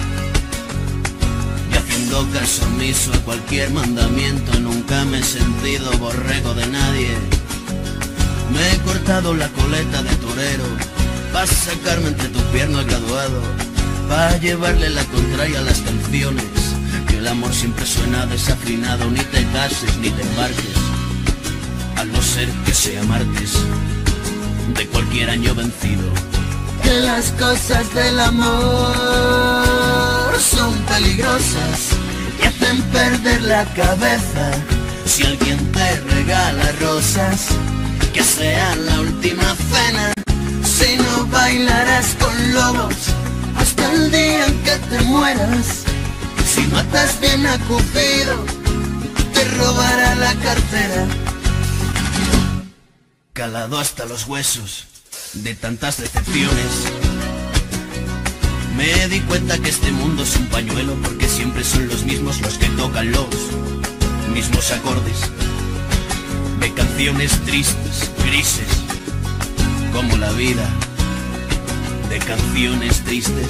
Y haciendo caso omiso a cualquier mandamiento, nunca me he sentido borrego de nadie. Me he cortado la coleta de torero pa' sacarme entre tus piernas graduado, pa' llevarle la contraria a las canciones, que el amor siempre suena desafinado. Ni te cases ni te embarques, a no ser que sea martes de cualquier año vencido. Que las cosas del amor son peligrosas y hacen perder la cabeza. Si alguien te regala rosas, que sea la última cena. Si no bailarás con lobos hasta el día en que te mueras. Si matas bien a Cupido, te robará la cartera. Calado hasta los huesos de tantas decepciones, me di cuenta que este mundo es un pañuelo, porque siempre son los mismos los que tocan los mismos acordes de canciones tristes, grises, como la vida, de canciones tristes,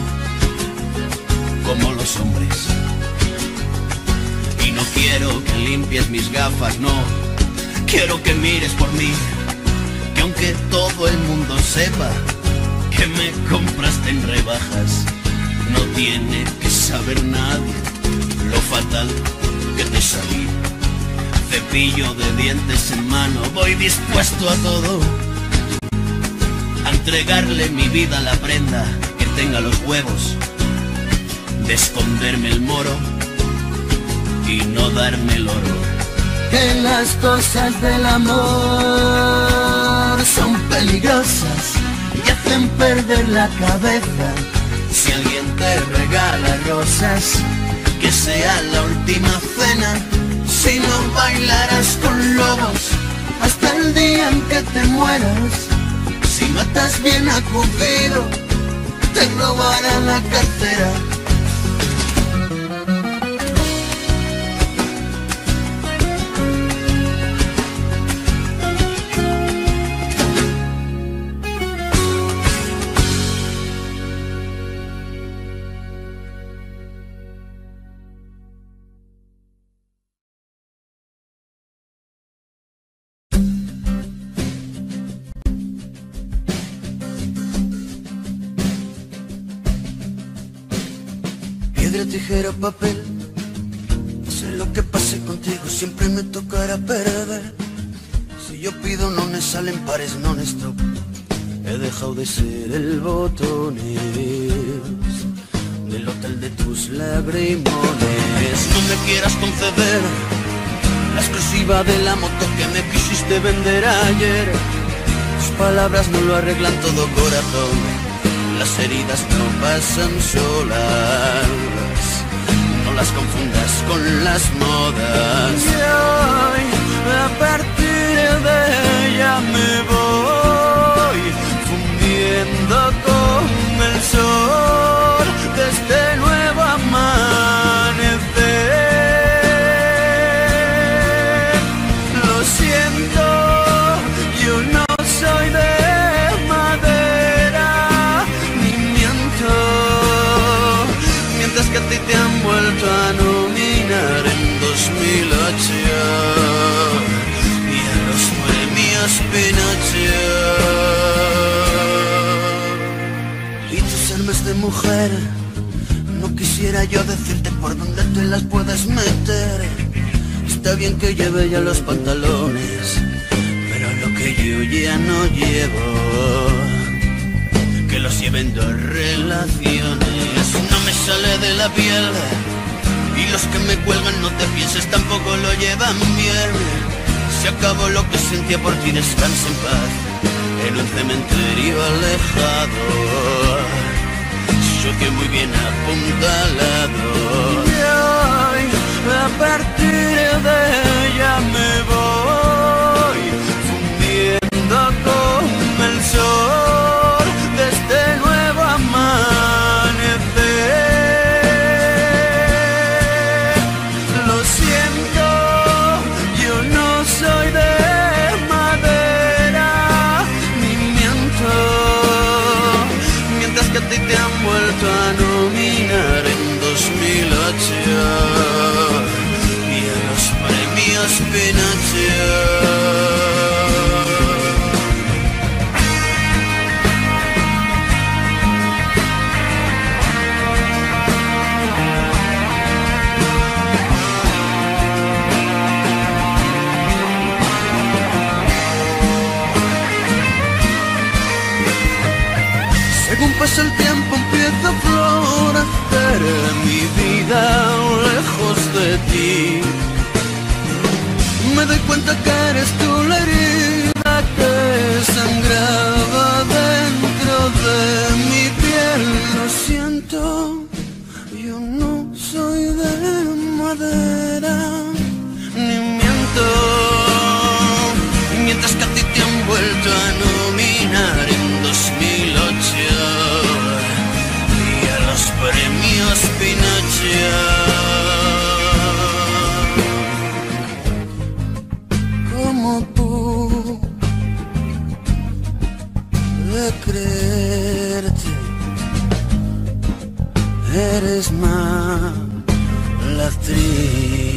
como los hombres. Y no quiero que limpies mis gafas, no, quiero que mires por mí, que aunque todo el mundo sepa que me compraste en rebajas, no tiene que saber nadie lo fatal que te salí. Cepillo de dientes en mano, voy dispuesto a todo, a entregarle mi vida a la prenda que tenga los huevos de esconderme el moro y no darme el oro. Que las cosas del amor son peligrosas y hacen perder la cabeza. Si alguien te regala rosas, que sea la última cena. Si no bailarás con lobos hasta el día en que te mueras. Si matas bien a Cupido, te robará la cartera. Piedra, tijera, papel, sé lo que pase contigo, siempre me tocará perder. Si yo pido no me salen pares, non stop. He dejado de ser el botones del hotel de tus lagrimones. No me quieras conceder la exclusiva de la moto que me quisiste vender ayer. Tus palabras no lo arreglan todo, corazón. Las heridas no pasan solas, no las confundas con las modas. Y hoy, a partir de ella me voy fundiendo con el sol de este que a ti te han vuelto a nominar en 2008 y a los premios Pinochet. Y tus armas de mujer, no quisiera yo decirte por dónde te las puedes meter. Está bien que lleve ya los pantalones, pero lo que yo ya no llevo, que los lleven dos relaciones. No me sale de la piel, y los que me cuelgan, no te pienses, tampoco lo llevan bien. Se acabó lo que sentía por ti, descansa en paz en un cementerio alejado. Yo que muy bien apuntalado. Y hoy, a partir de ella me voy fundiendo con el sol de este nuevo amanecer. Lo siento, yo no soy de madera, ni miento. Mientras que a ti te han vuelto a nominar en 2008 y a los premios Pinochet. Según pasa el tiempo empieza a florecer mi vida lejos de ti. Me doy cuenta que eres tú la herida que sangraba dentro de mi piel. Lo siento, yo no soy de madera, ni miento. Mientras que a ti te han vuelto a nominar en 2008 y a los premios Pinochet. Como tú, de creerte, eres más la actriz.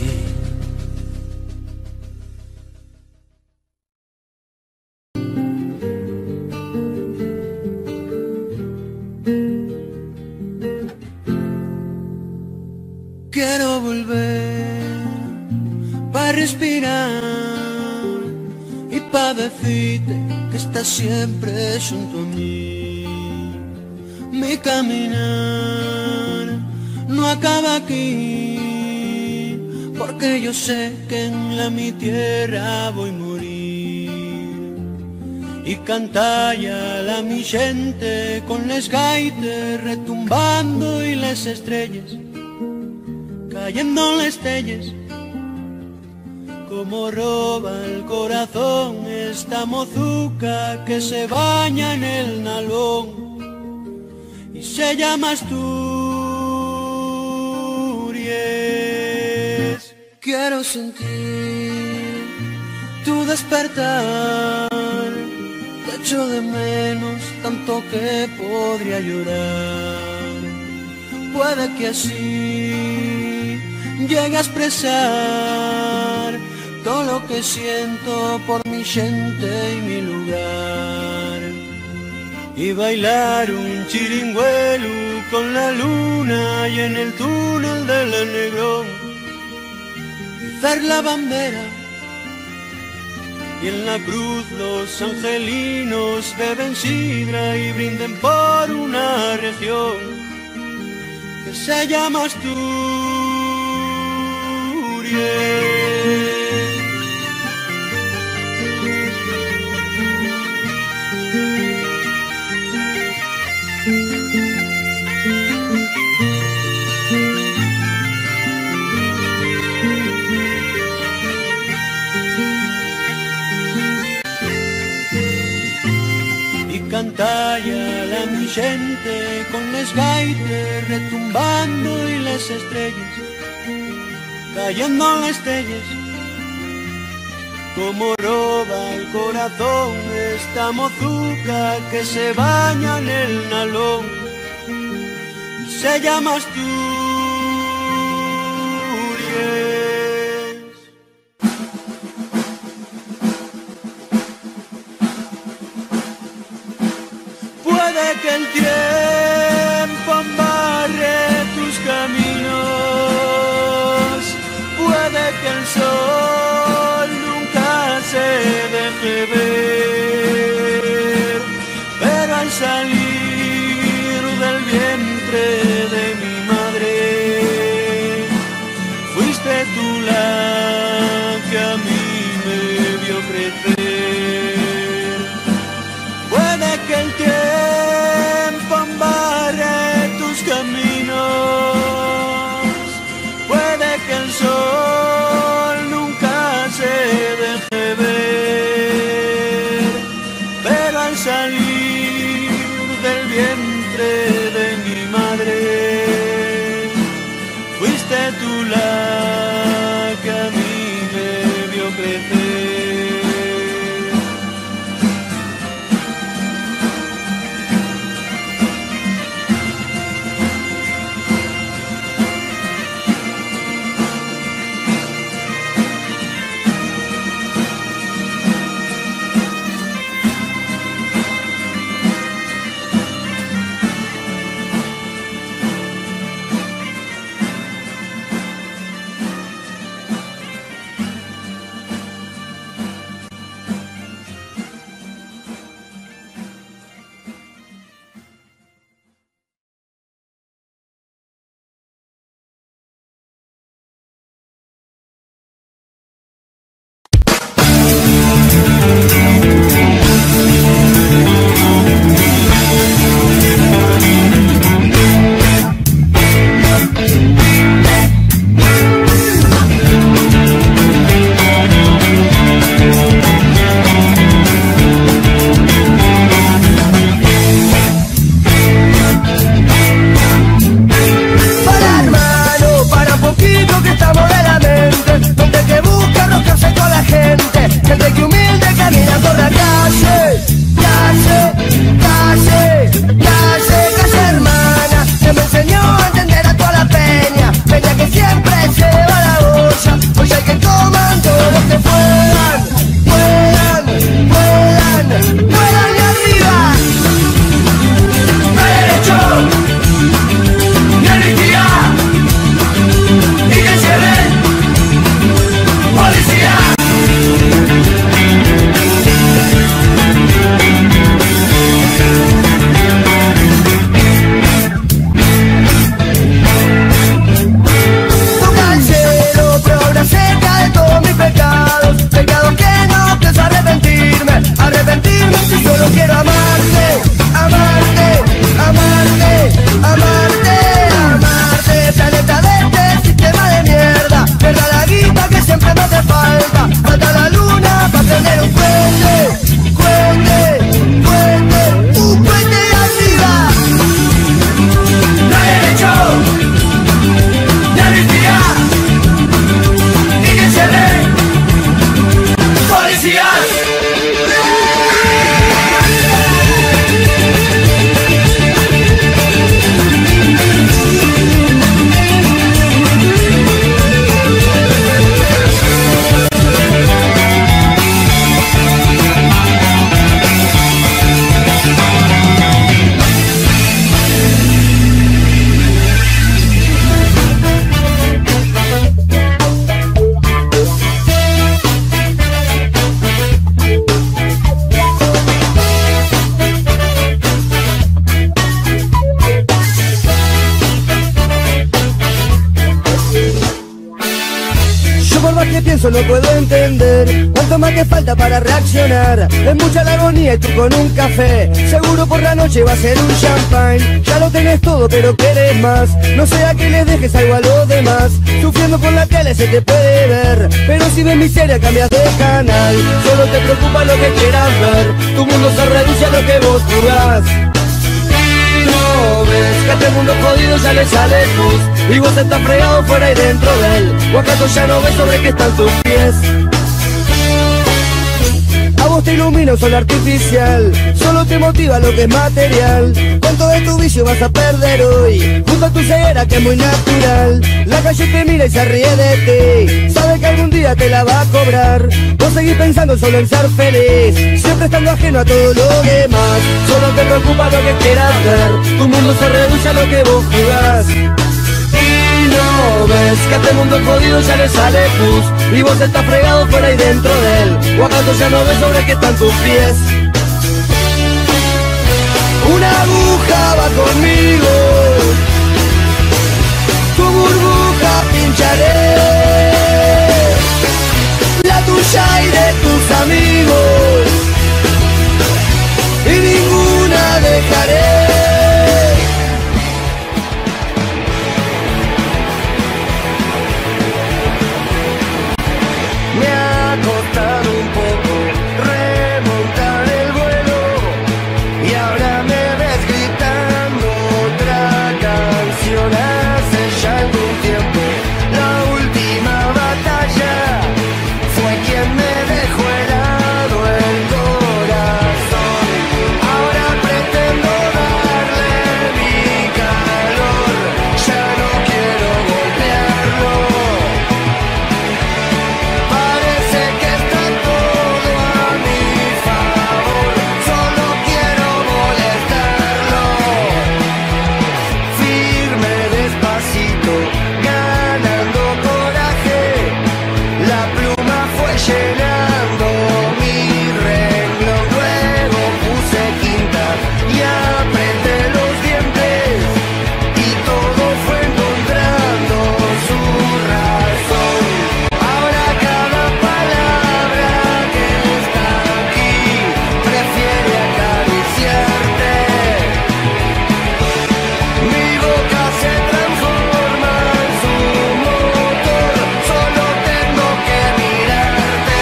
Quiero volver para respirar y para decirte que estás siempre junto a mí. Mi caminar no acaba aquí, porque yo sé que en mi tierra voy a morir. Y cantalla la mi gente con les gaites retumbando y las estrellas cayendo en las telles, como roba el corazón esta mozuca que se baña en el nalón y se llama Asturias. Quiero sentir tu despertar, te echo de menos tanto que podría llorar. Puede que así llegue a expresar todo lo que siento por mi gente y mi lugar, y bailar un chiringuelo con la luna y en el túnel del Negrón, izar la bandera y en la cruz los angelinos beben sidra y brinden por una región que se llama Asturias. Cantalla la mi gente con les gaites retumbando y las estrellas cayendo en las telles, como roba el corazón esta mozuca que se baña en el nalón y se llama Asturias. Puede que el tiempo embarre tus caminos, puede que el sol nunca se deje ver, pero al salir del vientre de mi madre, fuiste tú la que a mí me vio crecer. Puede que el tiempo embarre tus caminos, puede que el sol nunca se deje ver, pero al salir del vientre de mi madre, fuiste tú la que a mí me vio crecer. pienso no puedo entender cuánto más que falta para reaccionar. Es mucha la agonía y tú con un café. Seguro por la noche va a ser un champagne. Ya lo tenés todo pero querés más. No sea que le dejes algo a los demás. Sufriendo por la tele se te puede ver, pero si ves miseria cambias de canal. Solo te preocupa lo que quieras ver. Tu mundo se reduce a lo que vos jugás. No ves que a este mundo jodido ya le sale luz, y vos estás fregado fuera y dentro de él. O acaso ya no ves sobre qué están tus pies. A vos vos te ilumina un sol artificial, solo te motiva lo que es material. ¿Cuánto de tu vicio vas a perder hoy? Junto a tu ceguera que es muy natural. La calle te mira y se ríe de ti, sabe que algún día te la va a cobrar. Vos seguís pensando solo en ser feliz, siempre estando ajeno a todo lo demás. Solo te preocupa lo que quieras ver, tu mundo se reduce a lo que vos jugás. Y no ves que a este mundo jodido ya le sale pus, y vos estás fregado fuera y dentro de él. ¿O acaso ya no ves sobre qué están tus pies? Una aguja va conmigo, tu burbuja pincharé, la tuya y de tus amigos, y ninguna dejaré. Me ha costado un poco remontar el vuelo, y ahora me ves gritando otra canción. Hace ya algún tiempo la última batalla fue quien me dejó helado el corazón. Ahora pretendo darle mi calor, ya no quiero golpearlo. Parece que está todo a mi favor, solo quiero molestarlo. Firme, despacito, ganando coraje, la pluma fue llenando mi renglón. Luego puse quinta y apreté los dientes, y todo fue encontrando su razón. Ahora cada palabra que está aquí prefiere acariciarte. Mi boca se transforma en su motor, solo tengo que mirarte.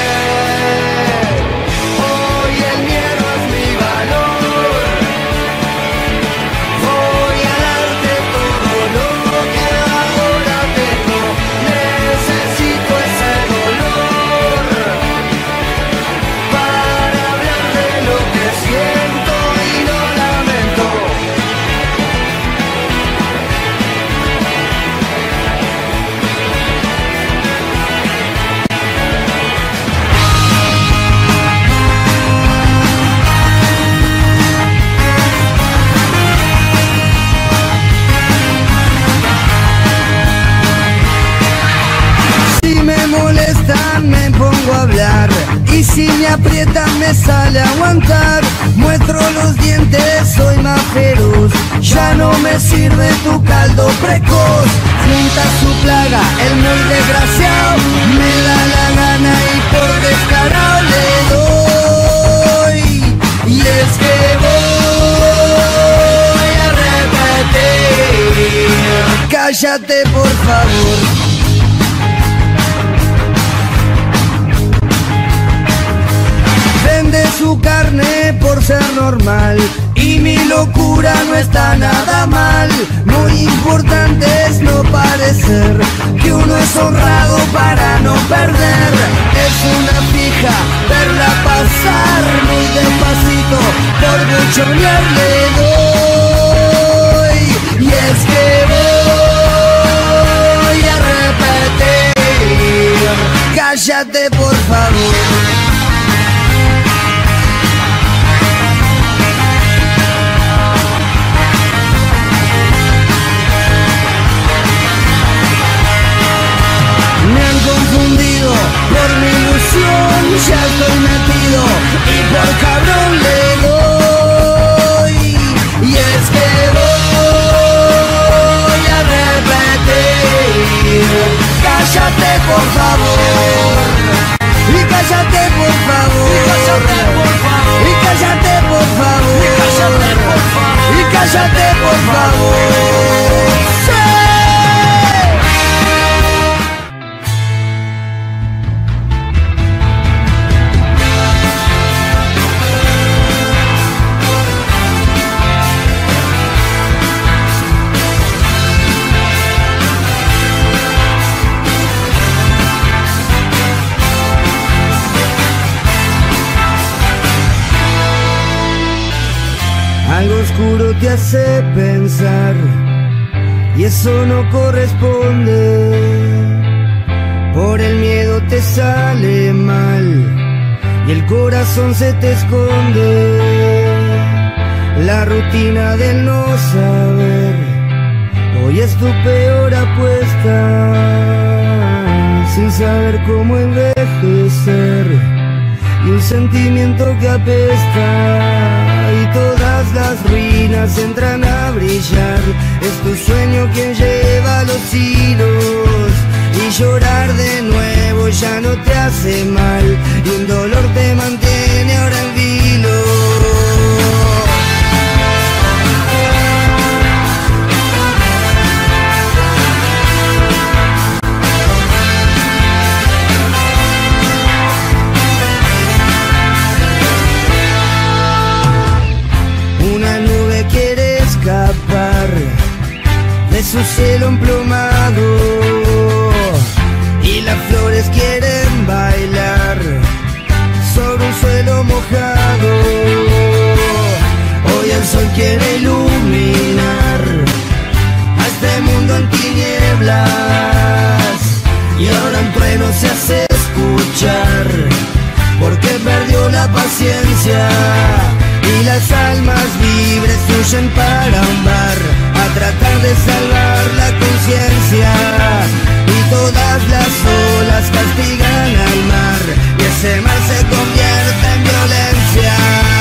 Hoy el miedo es mi valor, voy a darte todo lo que ahora tengo. Necesito ese dolor para hablar de lo que siento y no lamento. Si me molestan me pongo a hablar, y si me aprietan me sale a aguantar. Muestro los dientes, soy más feroz, ya no me sirve tu caldo precoz. Junta su plaga, el muy desgraciado, me da la gana y por descarado le doy. Y es que voy a repetir, cállate por favor. Vende su carne por ser normal, y mi locura no está nada mal. Muy importante es no parecer que uno es honrado para no perder. Es una fija verla pasar muy despacito, por buchonear le doy. Y es que voy a repetir, cállate por favor. Me han confundido por mi ilusión, ya estoy metido y por cabrón le doy. Y es que voy a repetir, cállate por favor, y cállate por favor, y cállate por favor, y cállate por favor, y cállate por favor, y cállate por favor. ¡Sí! oscuro te hace pensar y eso no corresponde. Por el miedo te sale mal y el corazón se te esconde. La rutina del no saber hoy es tu peor apuesta. Sin saber cómo envejecer y un sentimiento que apesta. Y todas las ruinas entran a brillar. Es tu sueño quien lleva los hilos. Y llorar de nuevo ya no te hace mal. Y un dolor te mantiene ahora en vilo. De su cielo emplumado y las flores quieren bailar sobre un suelo mojado. Hoy el sol quiere iluminar a este mundo en tinieblas y ahora un trueno se hace escuchar porque perdió la paciencia. Y las almas libres huyen para un bar a tratar de salvar la conciencia. Y todas las olas castigan al mar y ese mar se convierte en violencia.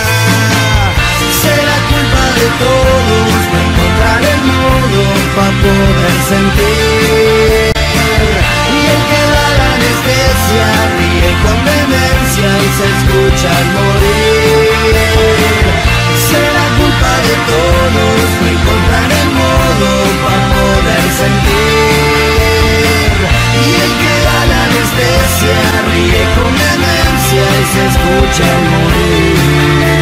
Será culpa de todos no encontrar el modo para poder sentir. Y el que da la anestesia ríe con demencia y se escucha al morir. Será culpa de todos no encontrar el modo para poder sentir. Y el que da la anestesia ríe con demencia y se escucha al morir.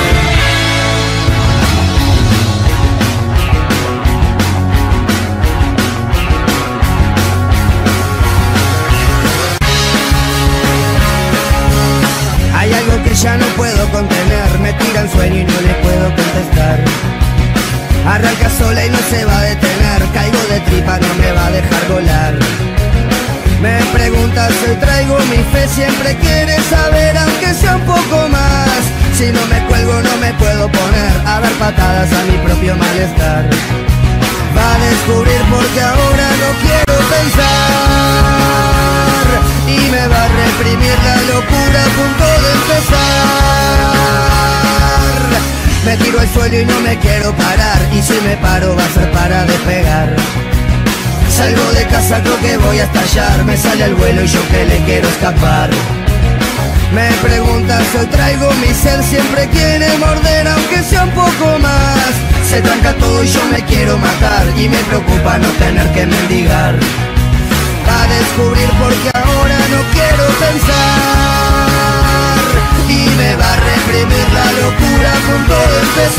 Hay algo que ya no puedo contener, me tira el sueño y no le puedo contestar. Arranca sola y no se va a detener, caigo de tripa, no me va a dejar volar. Me preguntas, hoy traigo mi fe, siempre quiere saber, aunque sea un poco más. Si no me cuelgo no me puedo poner a dar patadas a mi propio malestar. Va a descubrir porque ahora no quiero pensar y me va a reprimir la locura a punto de empezar. Me tiro al suelo y no me quiero parar, y si me paro va a ser para despegar. Salgo de casa, creo que voy a estallar, me sale al vuelo y yo que le quiero escapar. Me preguntas, hoy traigo mi ser, siempre quiere morder aunque sea un poco más. Se tranca todo y yo me quiero matar y me preocupa no tener que mendigar. Va a descubrir porque ahora no quiero pensar y me va a reprimir la locura a punto de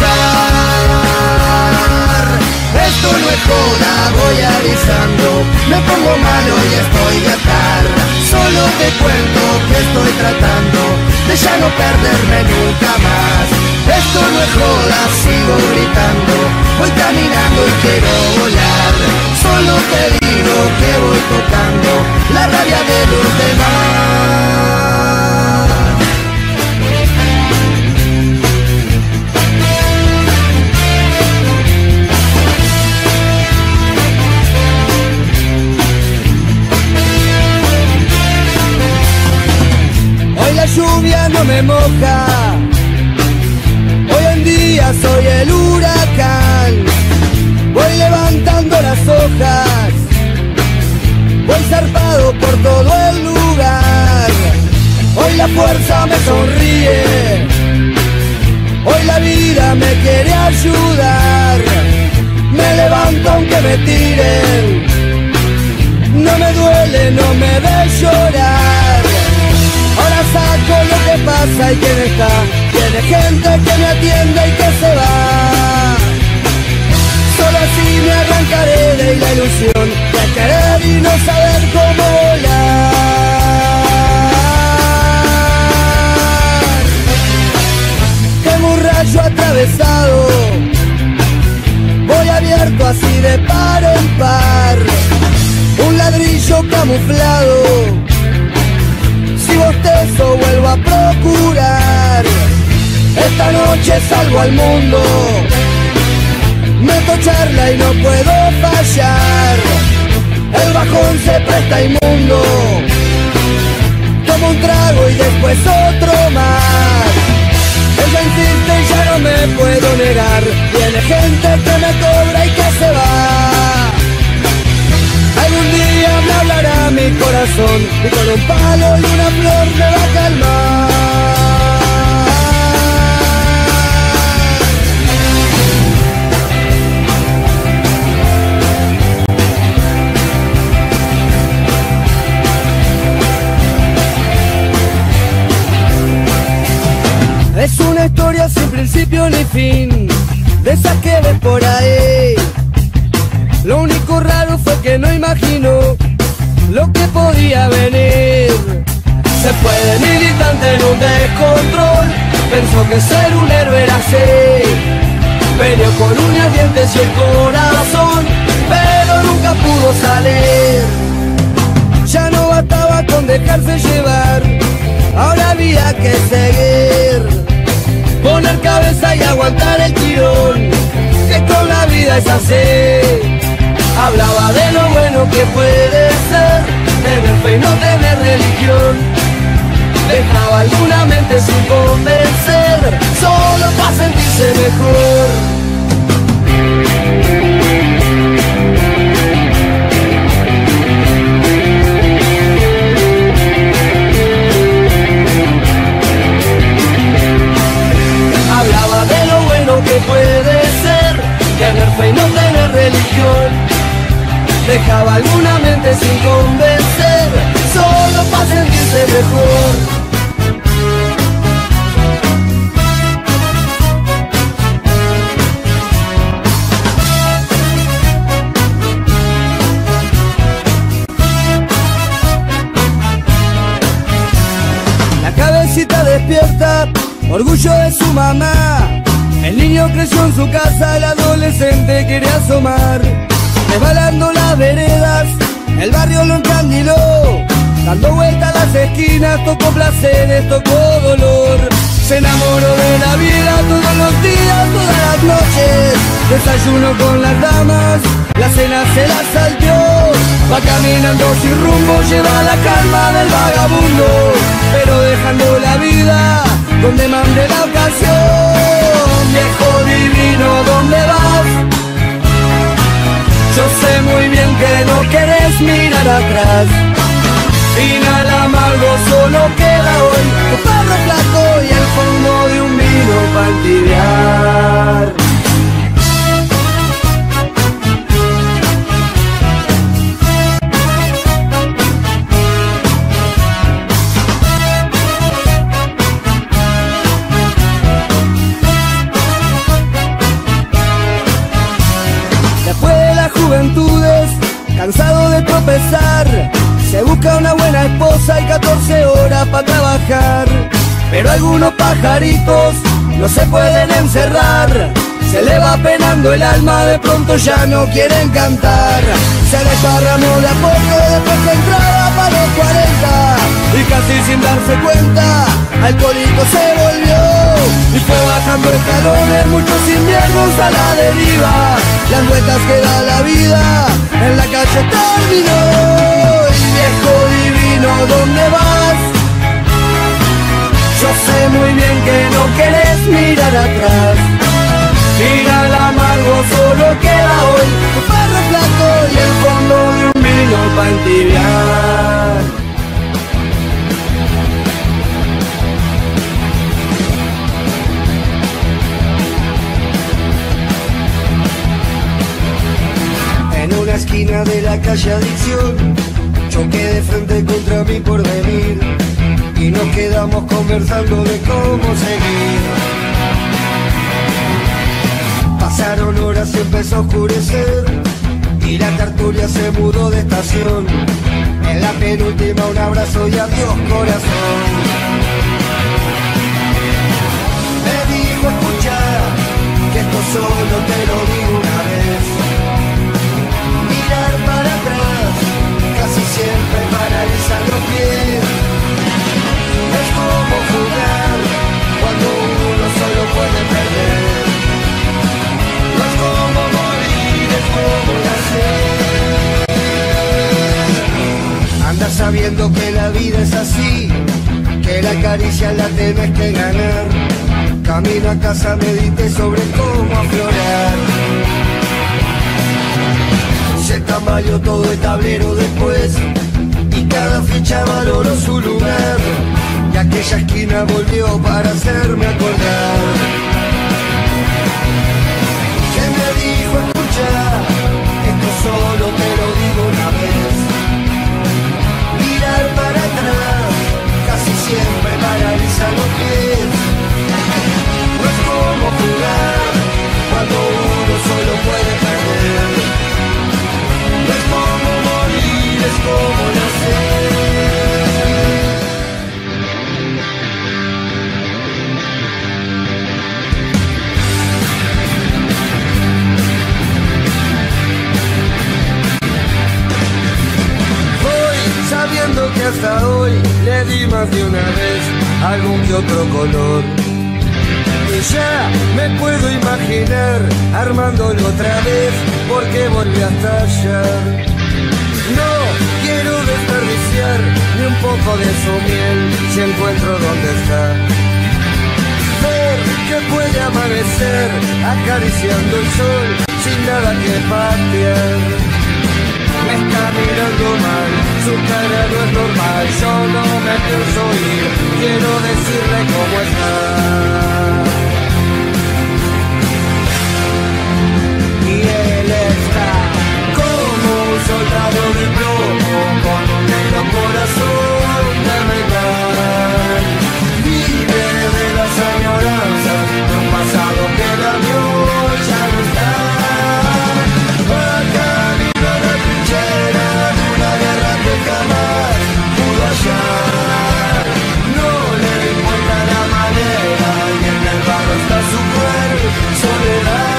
empezar. Esto no es joda, voy avisando, me pongo malo y estoy de atar. Solo te cuento que estoy tratando de ya no perderme nunca más. Esto no es joda, sigo gritando, voy caminando y quiero volar. Solo te digo que voy tocando la rabia de los demás. La lluvia no me moja, hoy en día soy el huracán. Voy levantando las hojas, voy zarpado por todo el lugar. Hoy la fuerza me sonríe, hoy la vida me quiere ayudar. Me levanto aunque me tiren, no me duele, no me ves llorar. Ahora saco lo que pasa y quién está. Tiene gente que me atiende y que se va. Solo así me arrancaré de la ilusión de querer y no saber cómo volar. Tengo un rayo atravesado camuflado. Si bostezo vuelvo a procurar. Esta noche salgo al mundo, meto charla y no puedo fallar. El bajón se presta inmundo, tomo un trago y después otro más. Ella insiste y ya no me puedo negar. Viene gente que me cobra y que se va. Algún día me hablará mi corazón y con un palo y una flor me va a calmar. Es una historia sin principio ni fin, de esas que ves por ahí. Lo único raro fue que no imaginó lo que podía venir. Se fue de militante en un descontrol, pensó que ser un héroe era así. Peleó con uñas, dientes y el corazón, pero nunca pudo salir. Ya no bastaba con dejarse llevar, ahora había que seguir. Poner cabeza y aguantar el tirón, que con la vida es así. Hablaba de lo bueno que puede ser, tener fe y no tener religión. Dejaba alguna mente sin convencer, solo para sentirse mejor. Hablaba de lo bueno que puede ser, tener fe y no tener religión. Dejaba alguna mente sin convencer, solo para sentirse mejor. La cabecita despierta, orgullo de su mamá. El niño creció en su casa, el adolescente quería asomar. Resbalando las veredas, el barrio lo encandiló. Dando vueltas a las esquinas, tocó placeres, tocó dolor. Se enamoró de la vida todos los días, todas las noches. Desayuno con las damas, la cena se la salteó. Va caminando sin rumbo, lleva la calma del vagabundo, pero dejando la vida donde mande la ocasión. Viejo divino, ¿dónde vas? Yo sé muy bien que no querés mirar atrás. Final amargo solo queda hoy, tu perro flaco y el fondo de un vino para entibiar. Después de las juventudes, cansado de tropezar, se busca una buena esposa y 14 horas para trabajar. Pero algunos pajaritos no se pueden encerrar, se le va penando el alma, de pronto ya no quieren cantar. Se desparramó de a poco después que entraba para los 40, y casi sin darse cuenta, alcohólico se volvió. Y fue bajando escalones, muchos inviernos a la deriva. Las vueltas que da la vida, en la calle terminó. Y viejo divino, ¿dónde vas? Yo sé muy bien que no querés mirar atrás. Final amargo solo queda hoy, tu perro flaco y el fondo de un vino para entibiar. En una esquina de la calle Adicción, choqué de frente contra mi porvenir y nos quedamos conversando de cómo seguir. Pasaron horas y empezó a oscurecer y la tertulia se mudó de estación. En la penúltima un abrazo y adiós corazón. Me dijo escucha, que esto solo te lo digo una vez. Mirar para atrás casi siempre ya sabiendo que la vida es así, que la caricia la tenés que ganar. Camino a casa medité sobre cómo aflorar. Se tambaleó todo el tablero después, y cada ficha valoró su lugar, y aquella esquina volvió para hacerme acordar. ¿Quién me dijo escuchar? Esto solo te lo digo una vez. Mirar para atrás casi siempre paraliza los pies. No es como jugar cuando uno solo puede perder. No es como morir, es como nacer. Sabiendo que hasta hoy le di más de una vez algún que otro color, y ya me puedo imaginar armándolo otra vez porque volví a estallar. No quiero desperdiciar ni un poco de su miel si encuentro dónde está. Ver que puede amanecer acariciando el sol sin nada que patear. Me está mirando mal, su cara no es normal, yo no me pienso ir, quiero decirle cómo está. Y él está como un soldado de plomo, con un negro corazón de metal. Vive de las añoranzas de un pasado que la vio ya no está. Jamás pudo hallar. No le importa la manera y en el barro está su cruel soledad.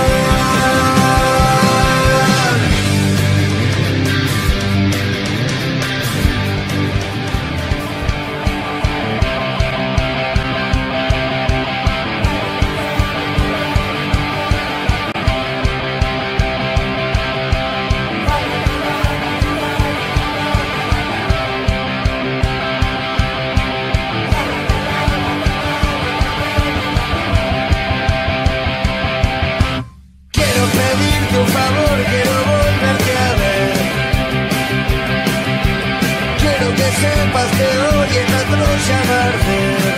Sepas que hoy esta Troya va a arder.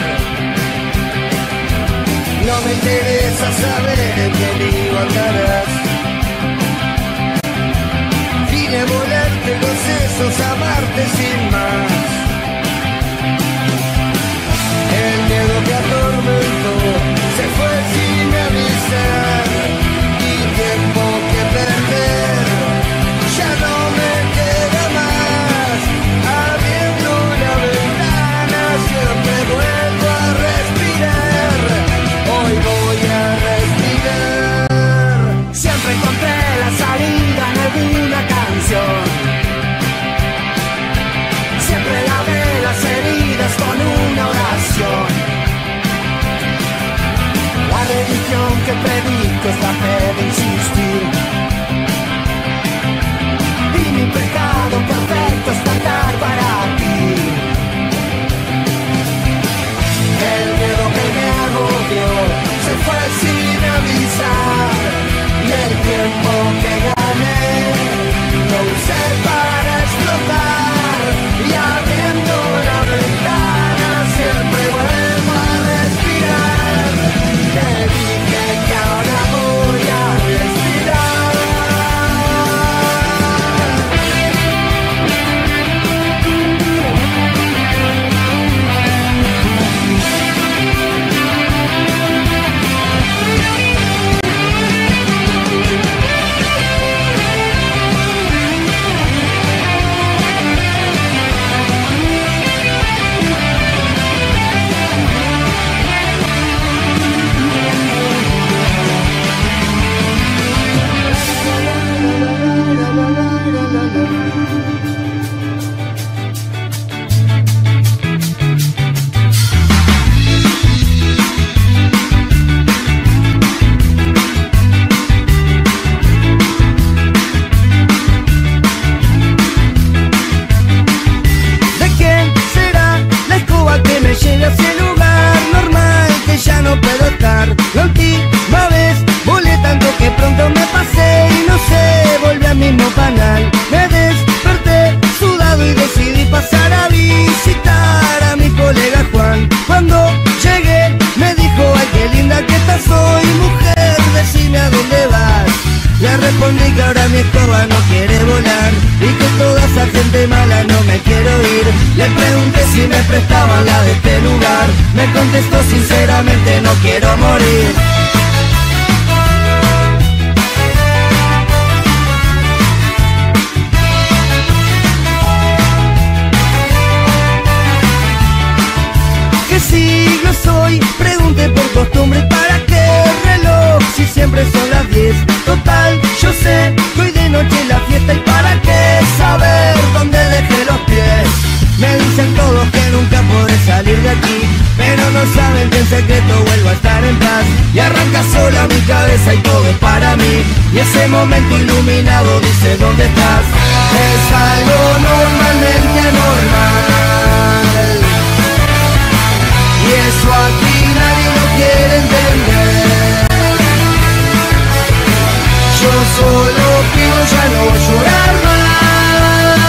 No me interesa saber en qué lío andarás. Vine a volarte los sesos, amarte sin más. El miedo que atormentó se fue sin avisar, y tiempo que perder ya no me queda más. Abriendo la ventana siempre vuelvo a respirar. Hoy voy a respirar. Siempre encontré la salida en alguna canción. Siempre lavé las heridas con una oración. La religión que predico es la fe de insistir. Y mi pecado perfecto es cantar para ti. El miedo que me agobió se fue sin avisar, y el tiempo que gané lo usé para explotar. Y abriendo la ventana siempre vuelvo a respirar. Te dije que ahora voy a respirar. de mala no me quiero ir. Le pregunté si me prestaban la de este lugar. Me contestó sinceramente no quiero morir. ¿Qué siglo soy? Pregunté por costumbre. ¿Para qué reloj? Si siempre son las 10. Total, yo sé que hoy de noche la fiesta. ¿Y para qué saber dónde dejé los pies? Me dicen todos que nunca podré salir de aquí, pero no saben que en secreto vuelvo a estar en paz. Y arranca sola mi cabeza y todo es para mí. Y ese momento iluminado dice ¿dónde estás? Es algo normalmente anormal, y eso aquí nadie lo quiere entender. Yo solo pido ya no llorar más,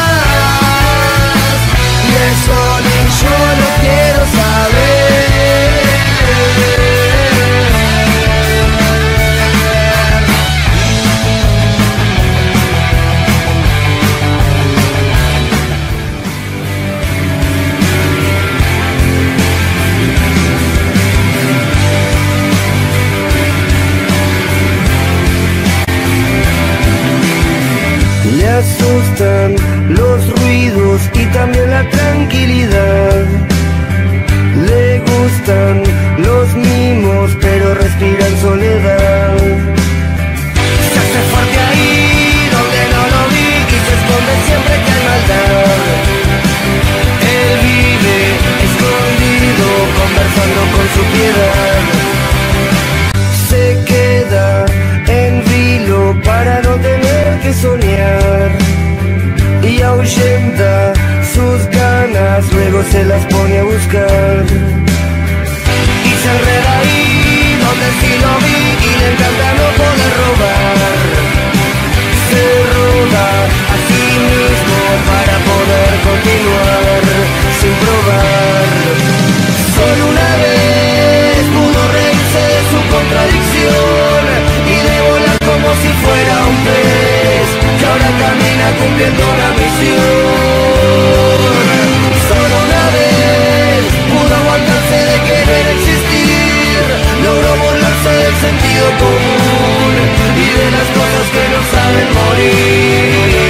y eso ni yo lo quiero saber. Le asustan los ruidos y también la tranquilidad. Le gustan los mimos, pero respira en soledad. Se hace fuerte ahí donde no lo vi y se esconde siempre que hay maldad. Él vive escondido, conversando con su piedad. Se queda en vilo para no tener que soñar, y ahuyenta sus ganas, luego se las pone a buscar. Y se enreda ahí donde sí lo vi y le encanta no poder robar. Se roba a sí mismo para poder continuar sin probar. Solo una vez pudo reírse de su contradicción y de volar como si fuera un pez que ahora camina cumpliendo una misión. Solo una vez pudo aguantarse de querer existir, logró burlarse del sentido común y de las cosas que no saben morir.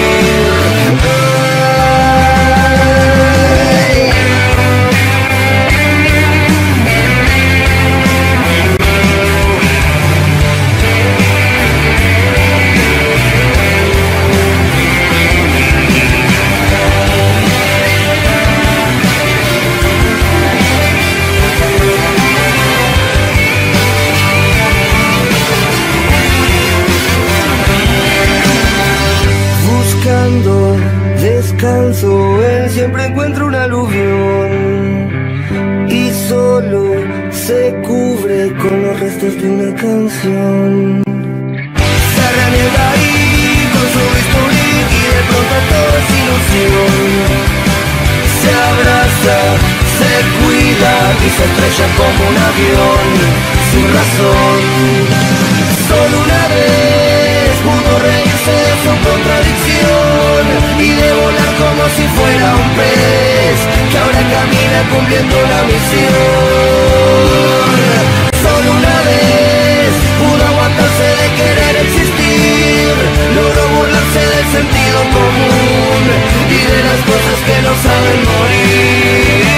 Descanso, él siempre encuentra un aluvión y solo se cubre con los restos de una canción. Se reniega ahí con su bisturí y de pronto todo es ilusión. Se abraza, se cuida y se estrella como un avión sin razón. Solo una vez pudo reírse de su contradicción y de volar como si fuera un pez que ahora camina cumpliendo la misión. Solo una vez pudo aguantarse de querer existir, logró burlarse del sentido común y de las cosas que no saben morir.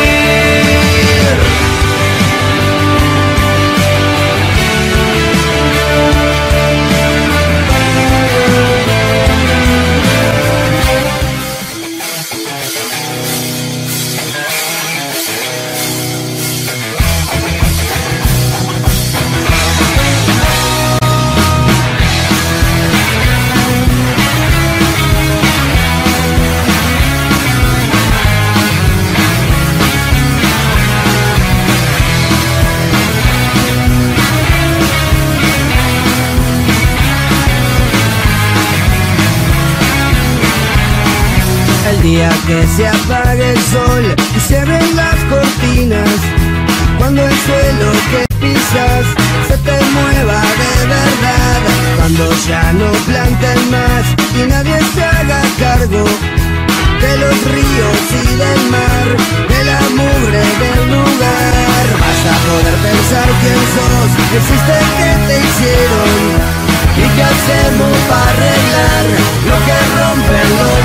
Día que se apague el sol y se abren las cortinas, cuando el suelo que pisas se te mueva de verdad, cuando ya no planten más y nadie se haga cargo los ríos y del mar, de la mugre del lugar. Vas a poder pensar quién sos, existe que te hicieron y qué hacemos para arreglar lo que rompen los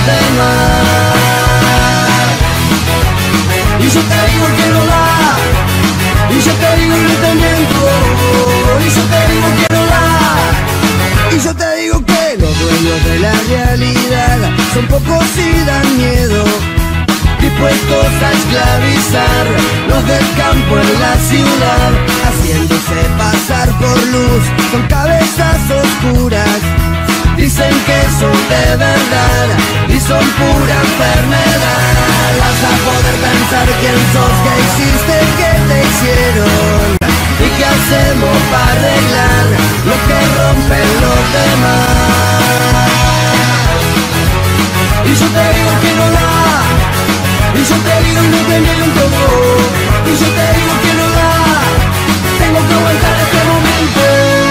demás. Y yo te digo que no da, y yo te digo que no te miento, y yo te digo que no da, y yo te digo que los dueños de la realidad son pocos y dan miedo, dispuestos a esclavizar los del campo en la ciudad, haciéndose pasar por luz con cabezas oscuras. Dicen que son de verdad y son pura enfermedad. Vas a poder pensar quién sos, qué hiciste, qué te hicieron y qué hacemos para arreglar lo que rompen los demás. Y yo te digo que no da, y yo te digo y no te miento, y yo te digo que no da, tengo que aguantar este momento.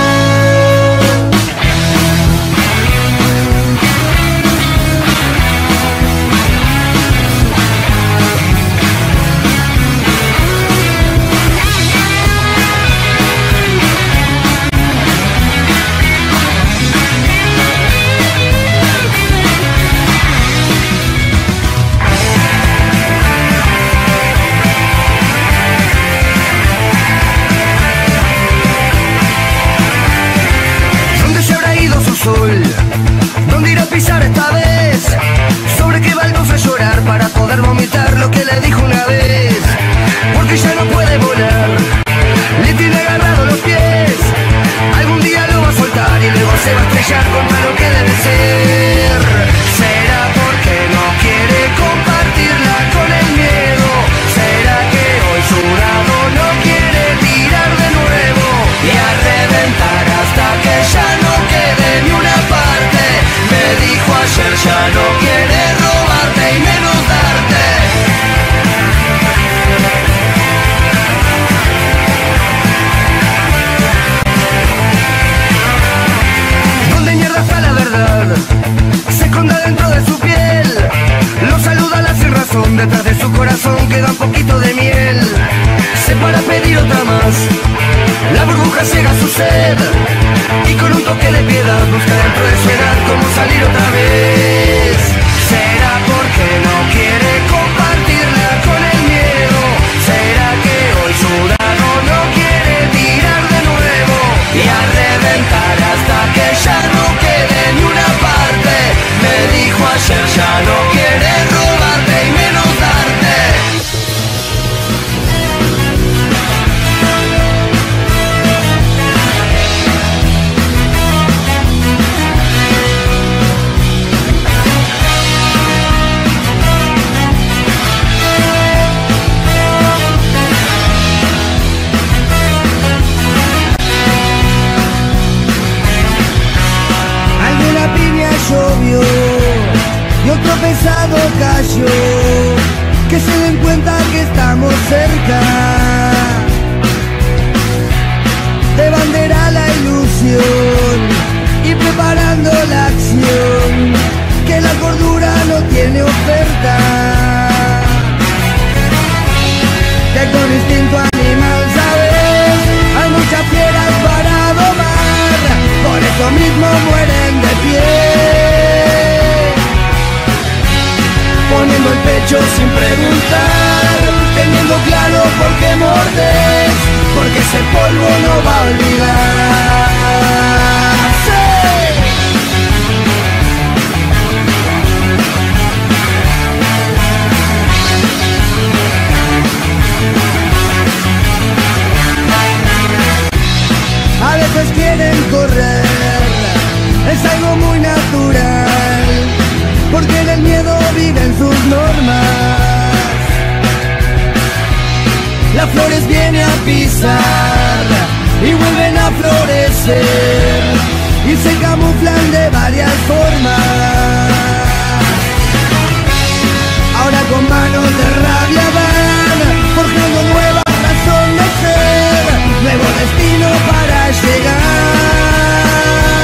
¿Dónde irá a pisar esta vez? ¿Sobre qué balcón a llorar para poder vomitar lo que le dijo una vez? Porque ya no puede volar, le tiene agarrado los pies. Algún día lo va a soltar y luego se va a estrellar contra lo que debe ser. ¿Será porque no quiere compartirla con el miedo? ¿Será que hoy su lado no quiere tirar de nuevo y a reventar hasta que ya no quede ni una parte? Me dijo ayer ya no quiere robarte y menos darte. ¿Dónde mierda está la verdad? Se esconde dentro de su piel. Lo saluda la sin razón, detrás de su corazón queda un poquito de miel. Se para pedir otra más, la burbuja ciega su sed y con un toque de piedad busca dentro de su edad cómo salir otra vez. ¿Será porque no quiere compartirla con el miedo? ¿Será que hoy su lado no quiere tirar de nuevo y a reventar hasta que ya no quede ni una parte? Me dijo ayer ya no quiere robarte y menos darte. Alguna piña llovió y otro pesado cayó. Que se den cuenta que estamos cerca. De bandera la ilusión y preparando la acción. Que la cordura no tiene oferta. Que con instinto animal, sabes, hay muchas fieras para domar. Por eso mismo mueren de pie, poniendo el pecho sin preguntar, teniendo claro por qué mordes, porque ese polvo no va a olvidarse. A veces quieren correr, es algo muy natural, porque en el miedo viven sus normas. Las flores vienen a pisar y vuelven a florecer y se camuflan de varias formas. Ahora con manos de rabia van forjando nueva razón de ser, nuevo destino para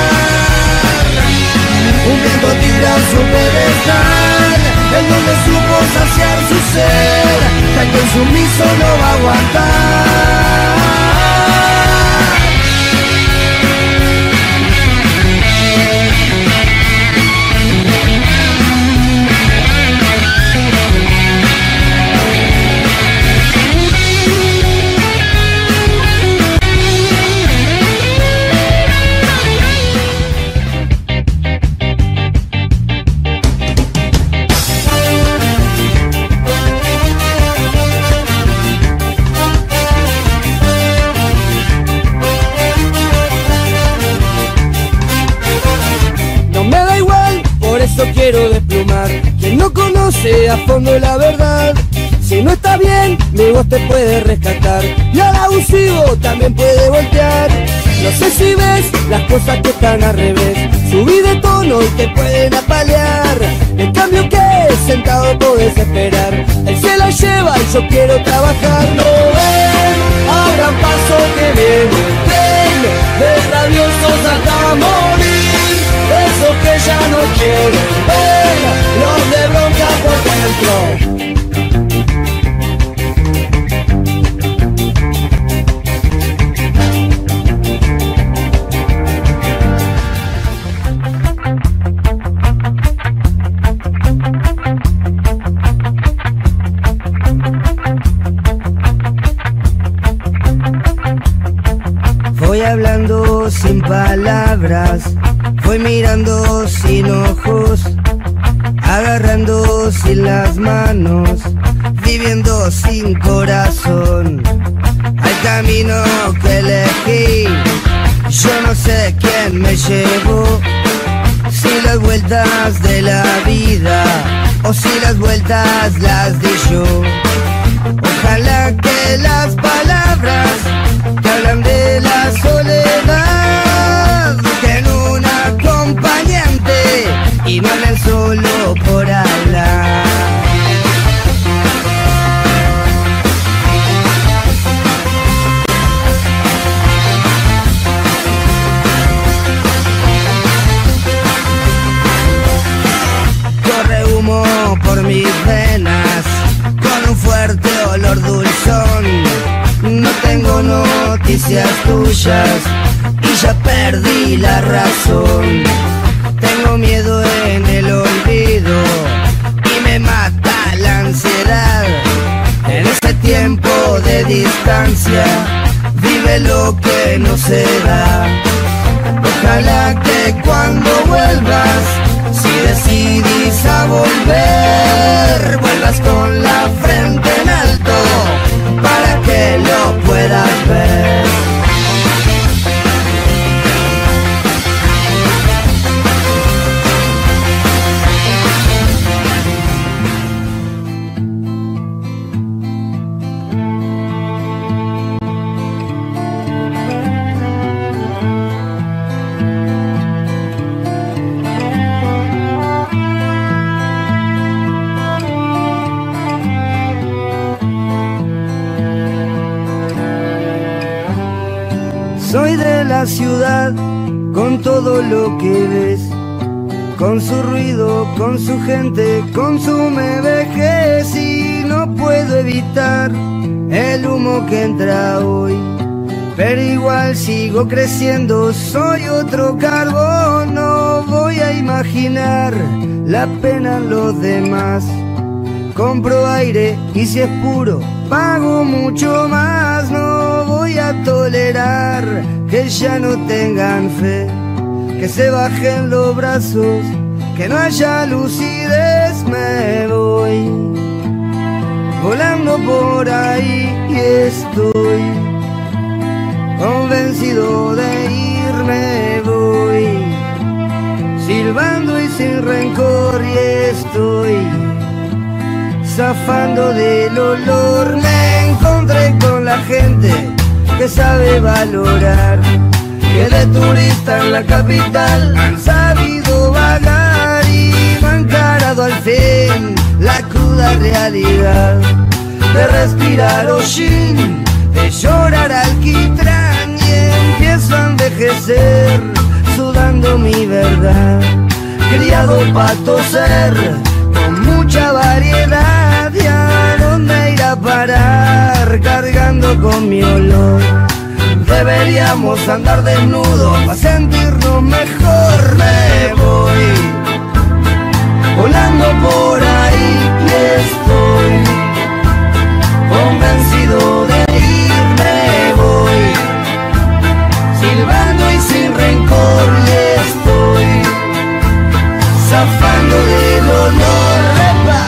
llegar. Un viento tira su pedestal en donde supo saciar su ser, ya que el sumiso no va a aguantar. Quiero desplumar quien no conoce a fondo la verdad. Si no está bien, mi voz te puede rescatar y al abusivo también puede voltear. No sé si ves las cosas que están al revés, subí de tono y te pueden apalear. En cambio que sentado podés esperar, él se la lleva y yo quiero trabajar. No ven, ahora paso que viene el tren de rabiosos hasta morir. Esos que ya no quieren ver, los de bronca por dentro. Voy hablando sin palabras, voy mirando sin ojos, agarrando sin las manos, viviendo sin corazón. Al camino que elegí, yo no sé quién me llevó, si las vueltas de la vida o si las vueltas las di yo. Ojalá que las palabras que hablan de la soledad busquen un acompañante y no hablen solo por hablar. Corre humo por mis venas con un fuerte olor dulzón. No tengo noticias tuyas y ya perdí la razón. Tengo miedo en el olvido y me mata la ansiedad. En este tiempo de distancia vive lo que no se da. Ojalá que cuando vuelvas, si decidís a volver, vuelvas con la frente en alto para que lo puedas ver. Soy de la ciudad, con todo lo que ves, con su ruido, con su gente, consume vejez y no puedo evitar el humo que entra hoy. Pero igual sigo creciendo, soy otro carbón, no voy a imaginar la pena en los demás. Compro aire y si es puro, pago mucho más. No voy a tolerar que ya no tengan fe, que se bajen los brazos, que no haya lucidez. Me voy volando por ahí y estoy convencido de irme. Voy silbando y sin rencor y estoy zafando del olor. Me encontré con la gente que sabe valorar, que de turista en la capital han sabido vagar y me han encarado al fin la cruda realidad de respirar hollín, de llorar alquitrán y empiezo a envejecer sudando mi verdad, criado pa' toser con mucha variedad. Deberíamos andar desnudos para sentirnos mejor. Me voy volando por ahí y estoy convencido de irme. Voy silbando y sin rencor y estoy zafando del olor. ¡Epa!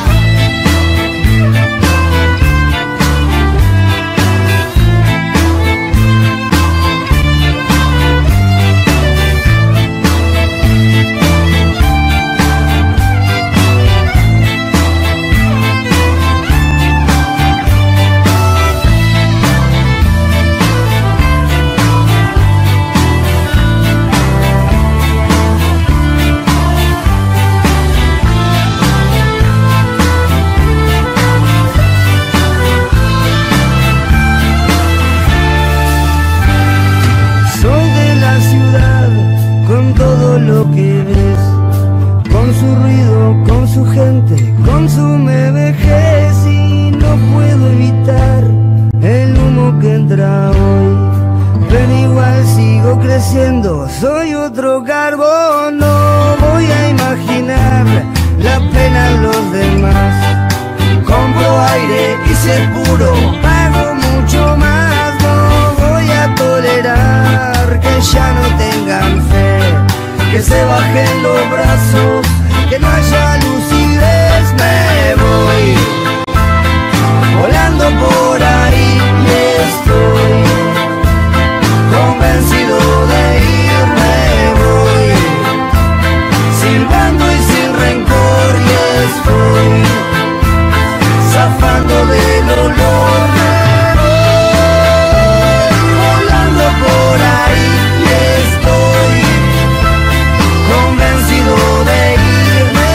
Soy otro carbón, no voy a imaginar la pena en los demás. Compro aire y ser puro, pago mucho más. No voy a tolerar que ya no tengan fe, que se bajen los brazos, que no haya lucidez. Me voy volando por ahí y estoy convencido de irme. Voy silbando y sin rencor y estoy zafando del olor. Me voy volando por ahí y estoy convencido de irme.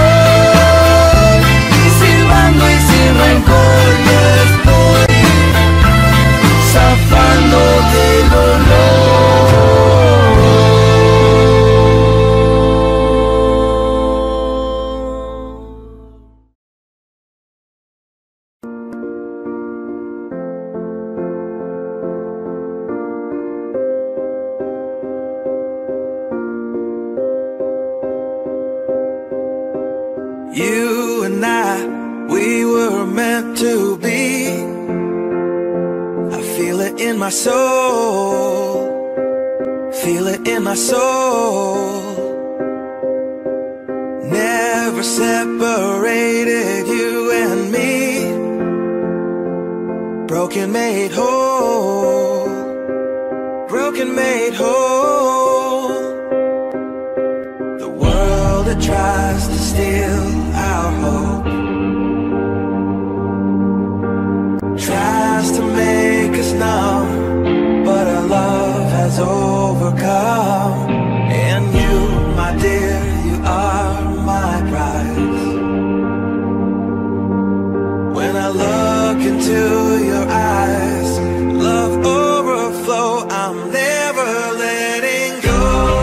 Voy silbando y sin rencor y estoy zafando del olor. You and I, we were meant to be. I feel it in my soul, feel it in my soul. Never separated, you and me. Broken made whole, broken made whole. The world that tries to steal our hope tries to make us numb, but our love has overcome. And you, my dear, you are my prize. When I look into your eyes, love overflow, I'm never letting go.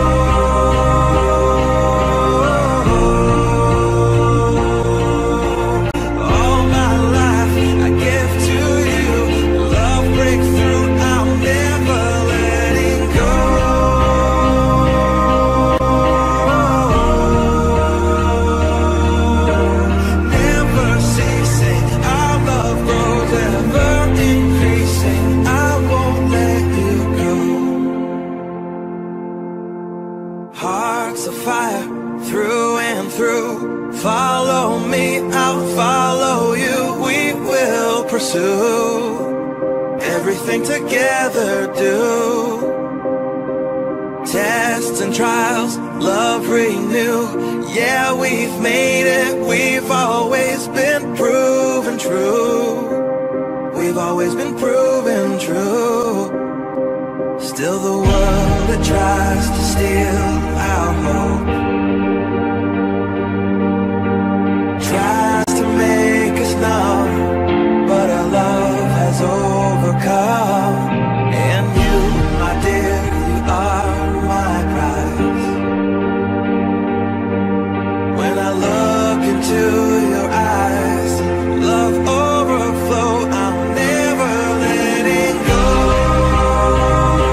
Hearts of fire through and through. Follow me, I'll follow you. We will pursue everything together, do tests and trials, love renew. Yeah, we've made it, we've always been proven true. We've always been proven true. Still the world that tries to steal our hope tries to make us numb, but our love has overcome. And you, my dear, you are my prize. When I look into your eyes, love overflow, I'm never letting go.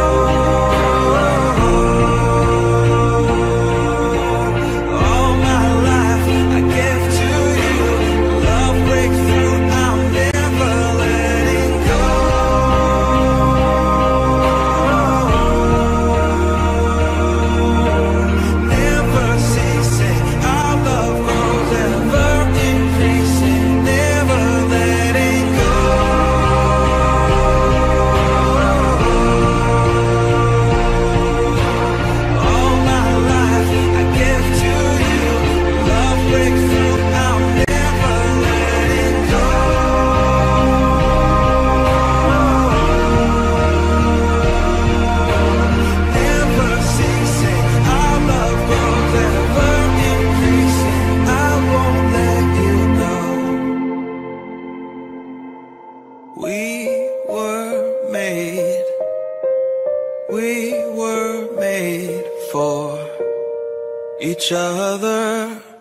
were made for each other.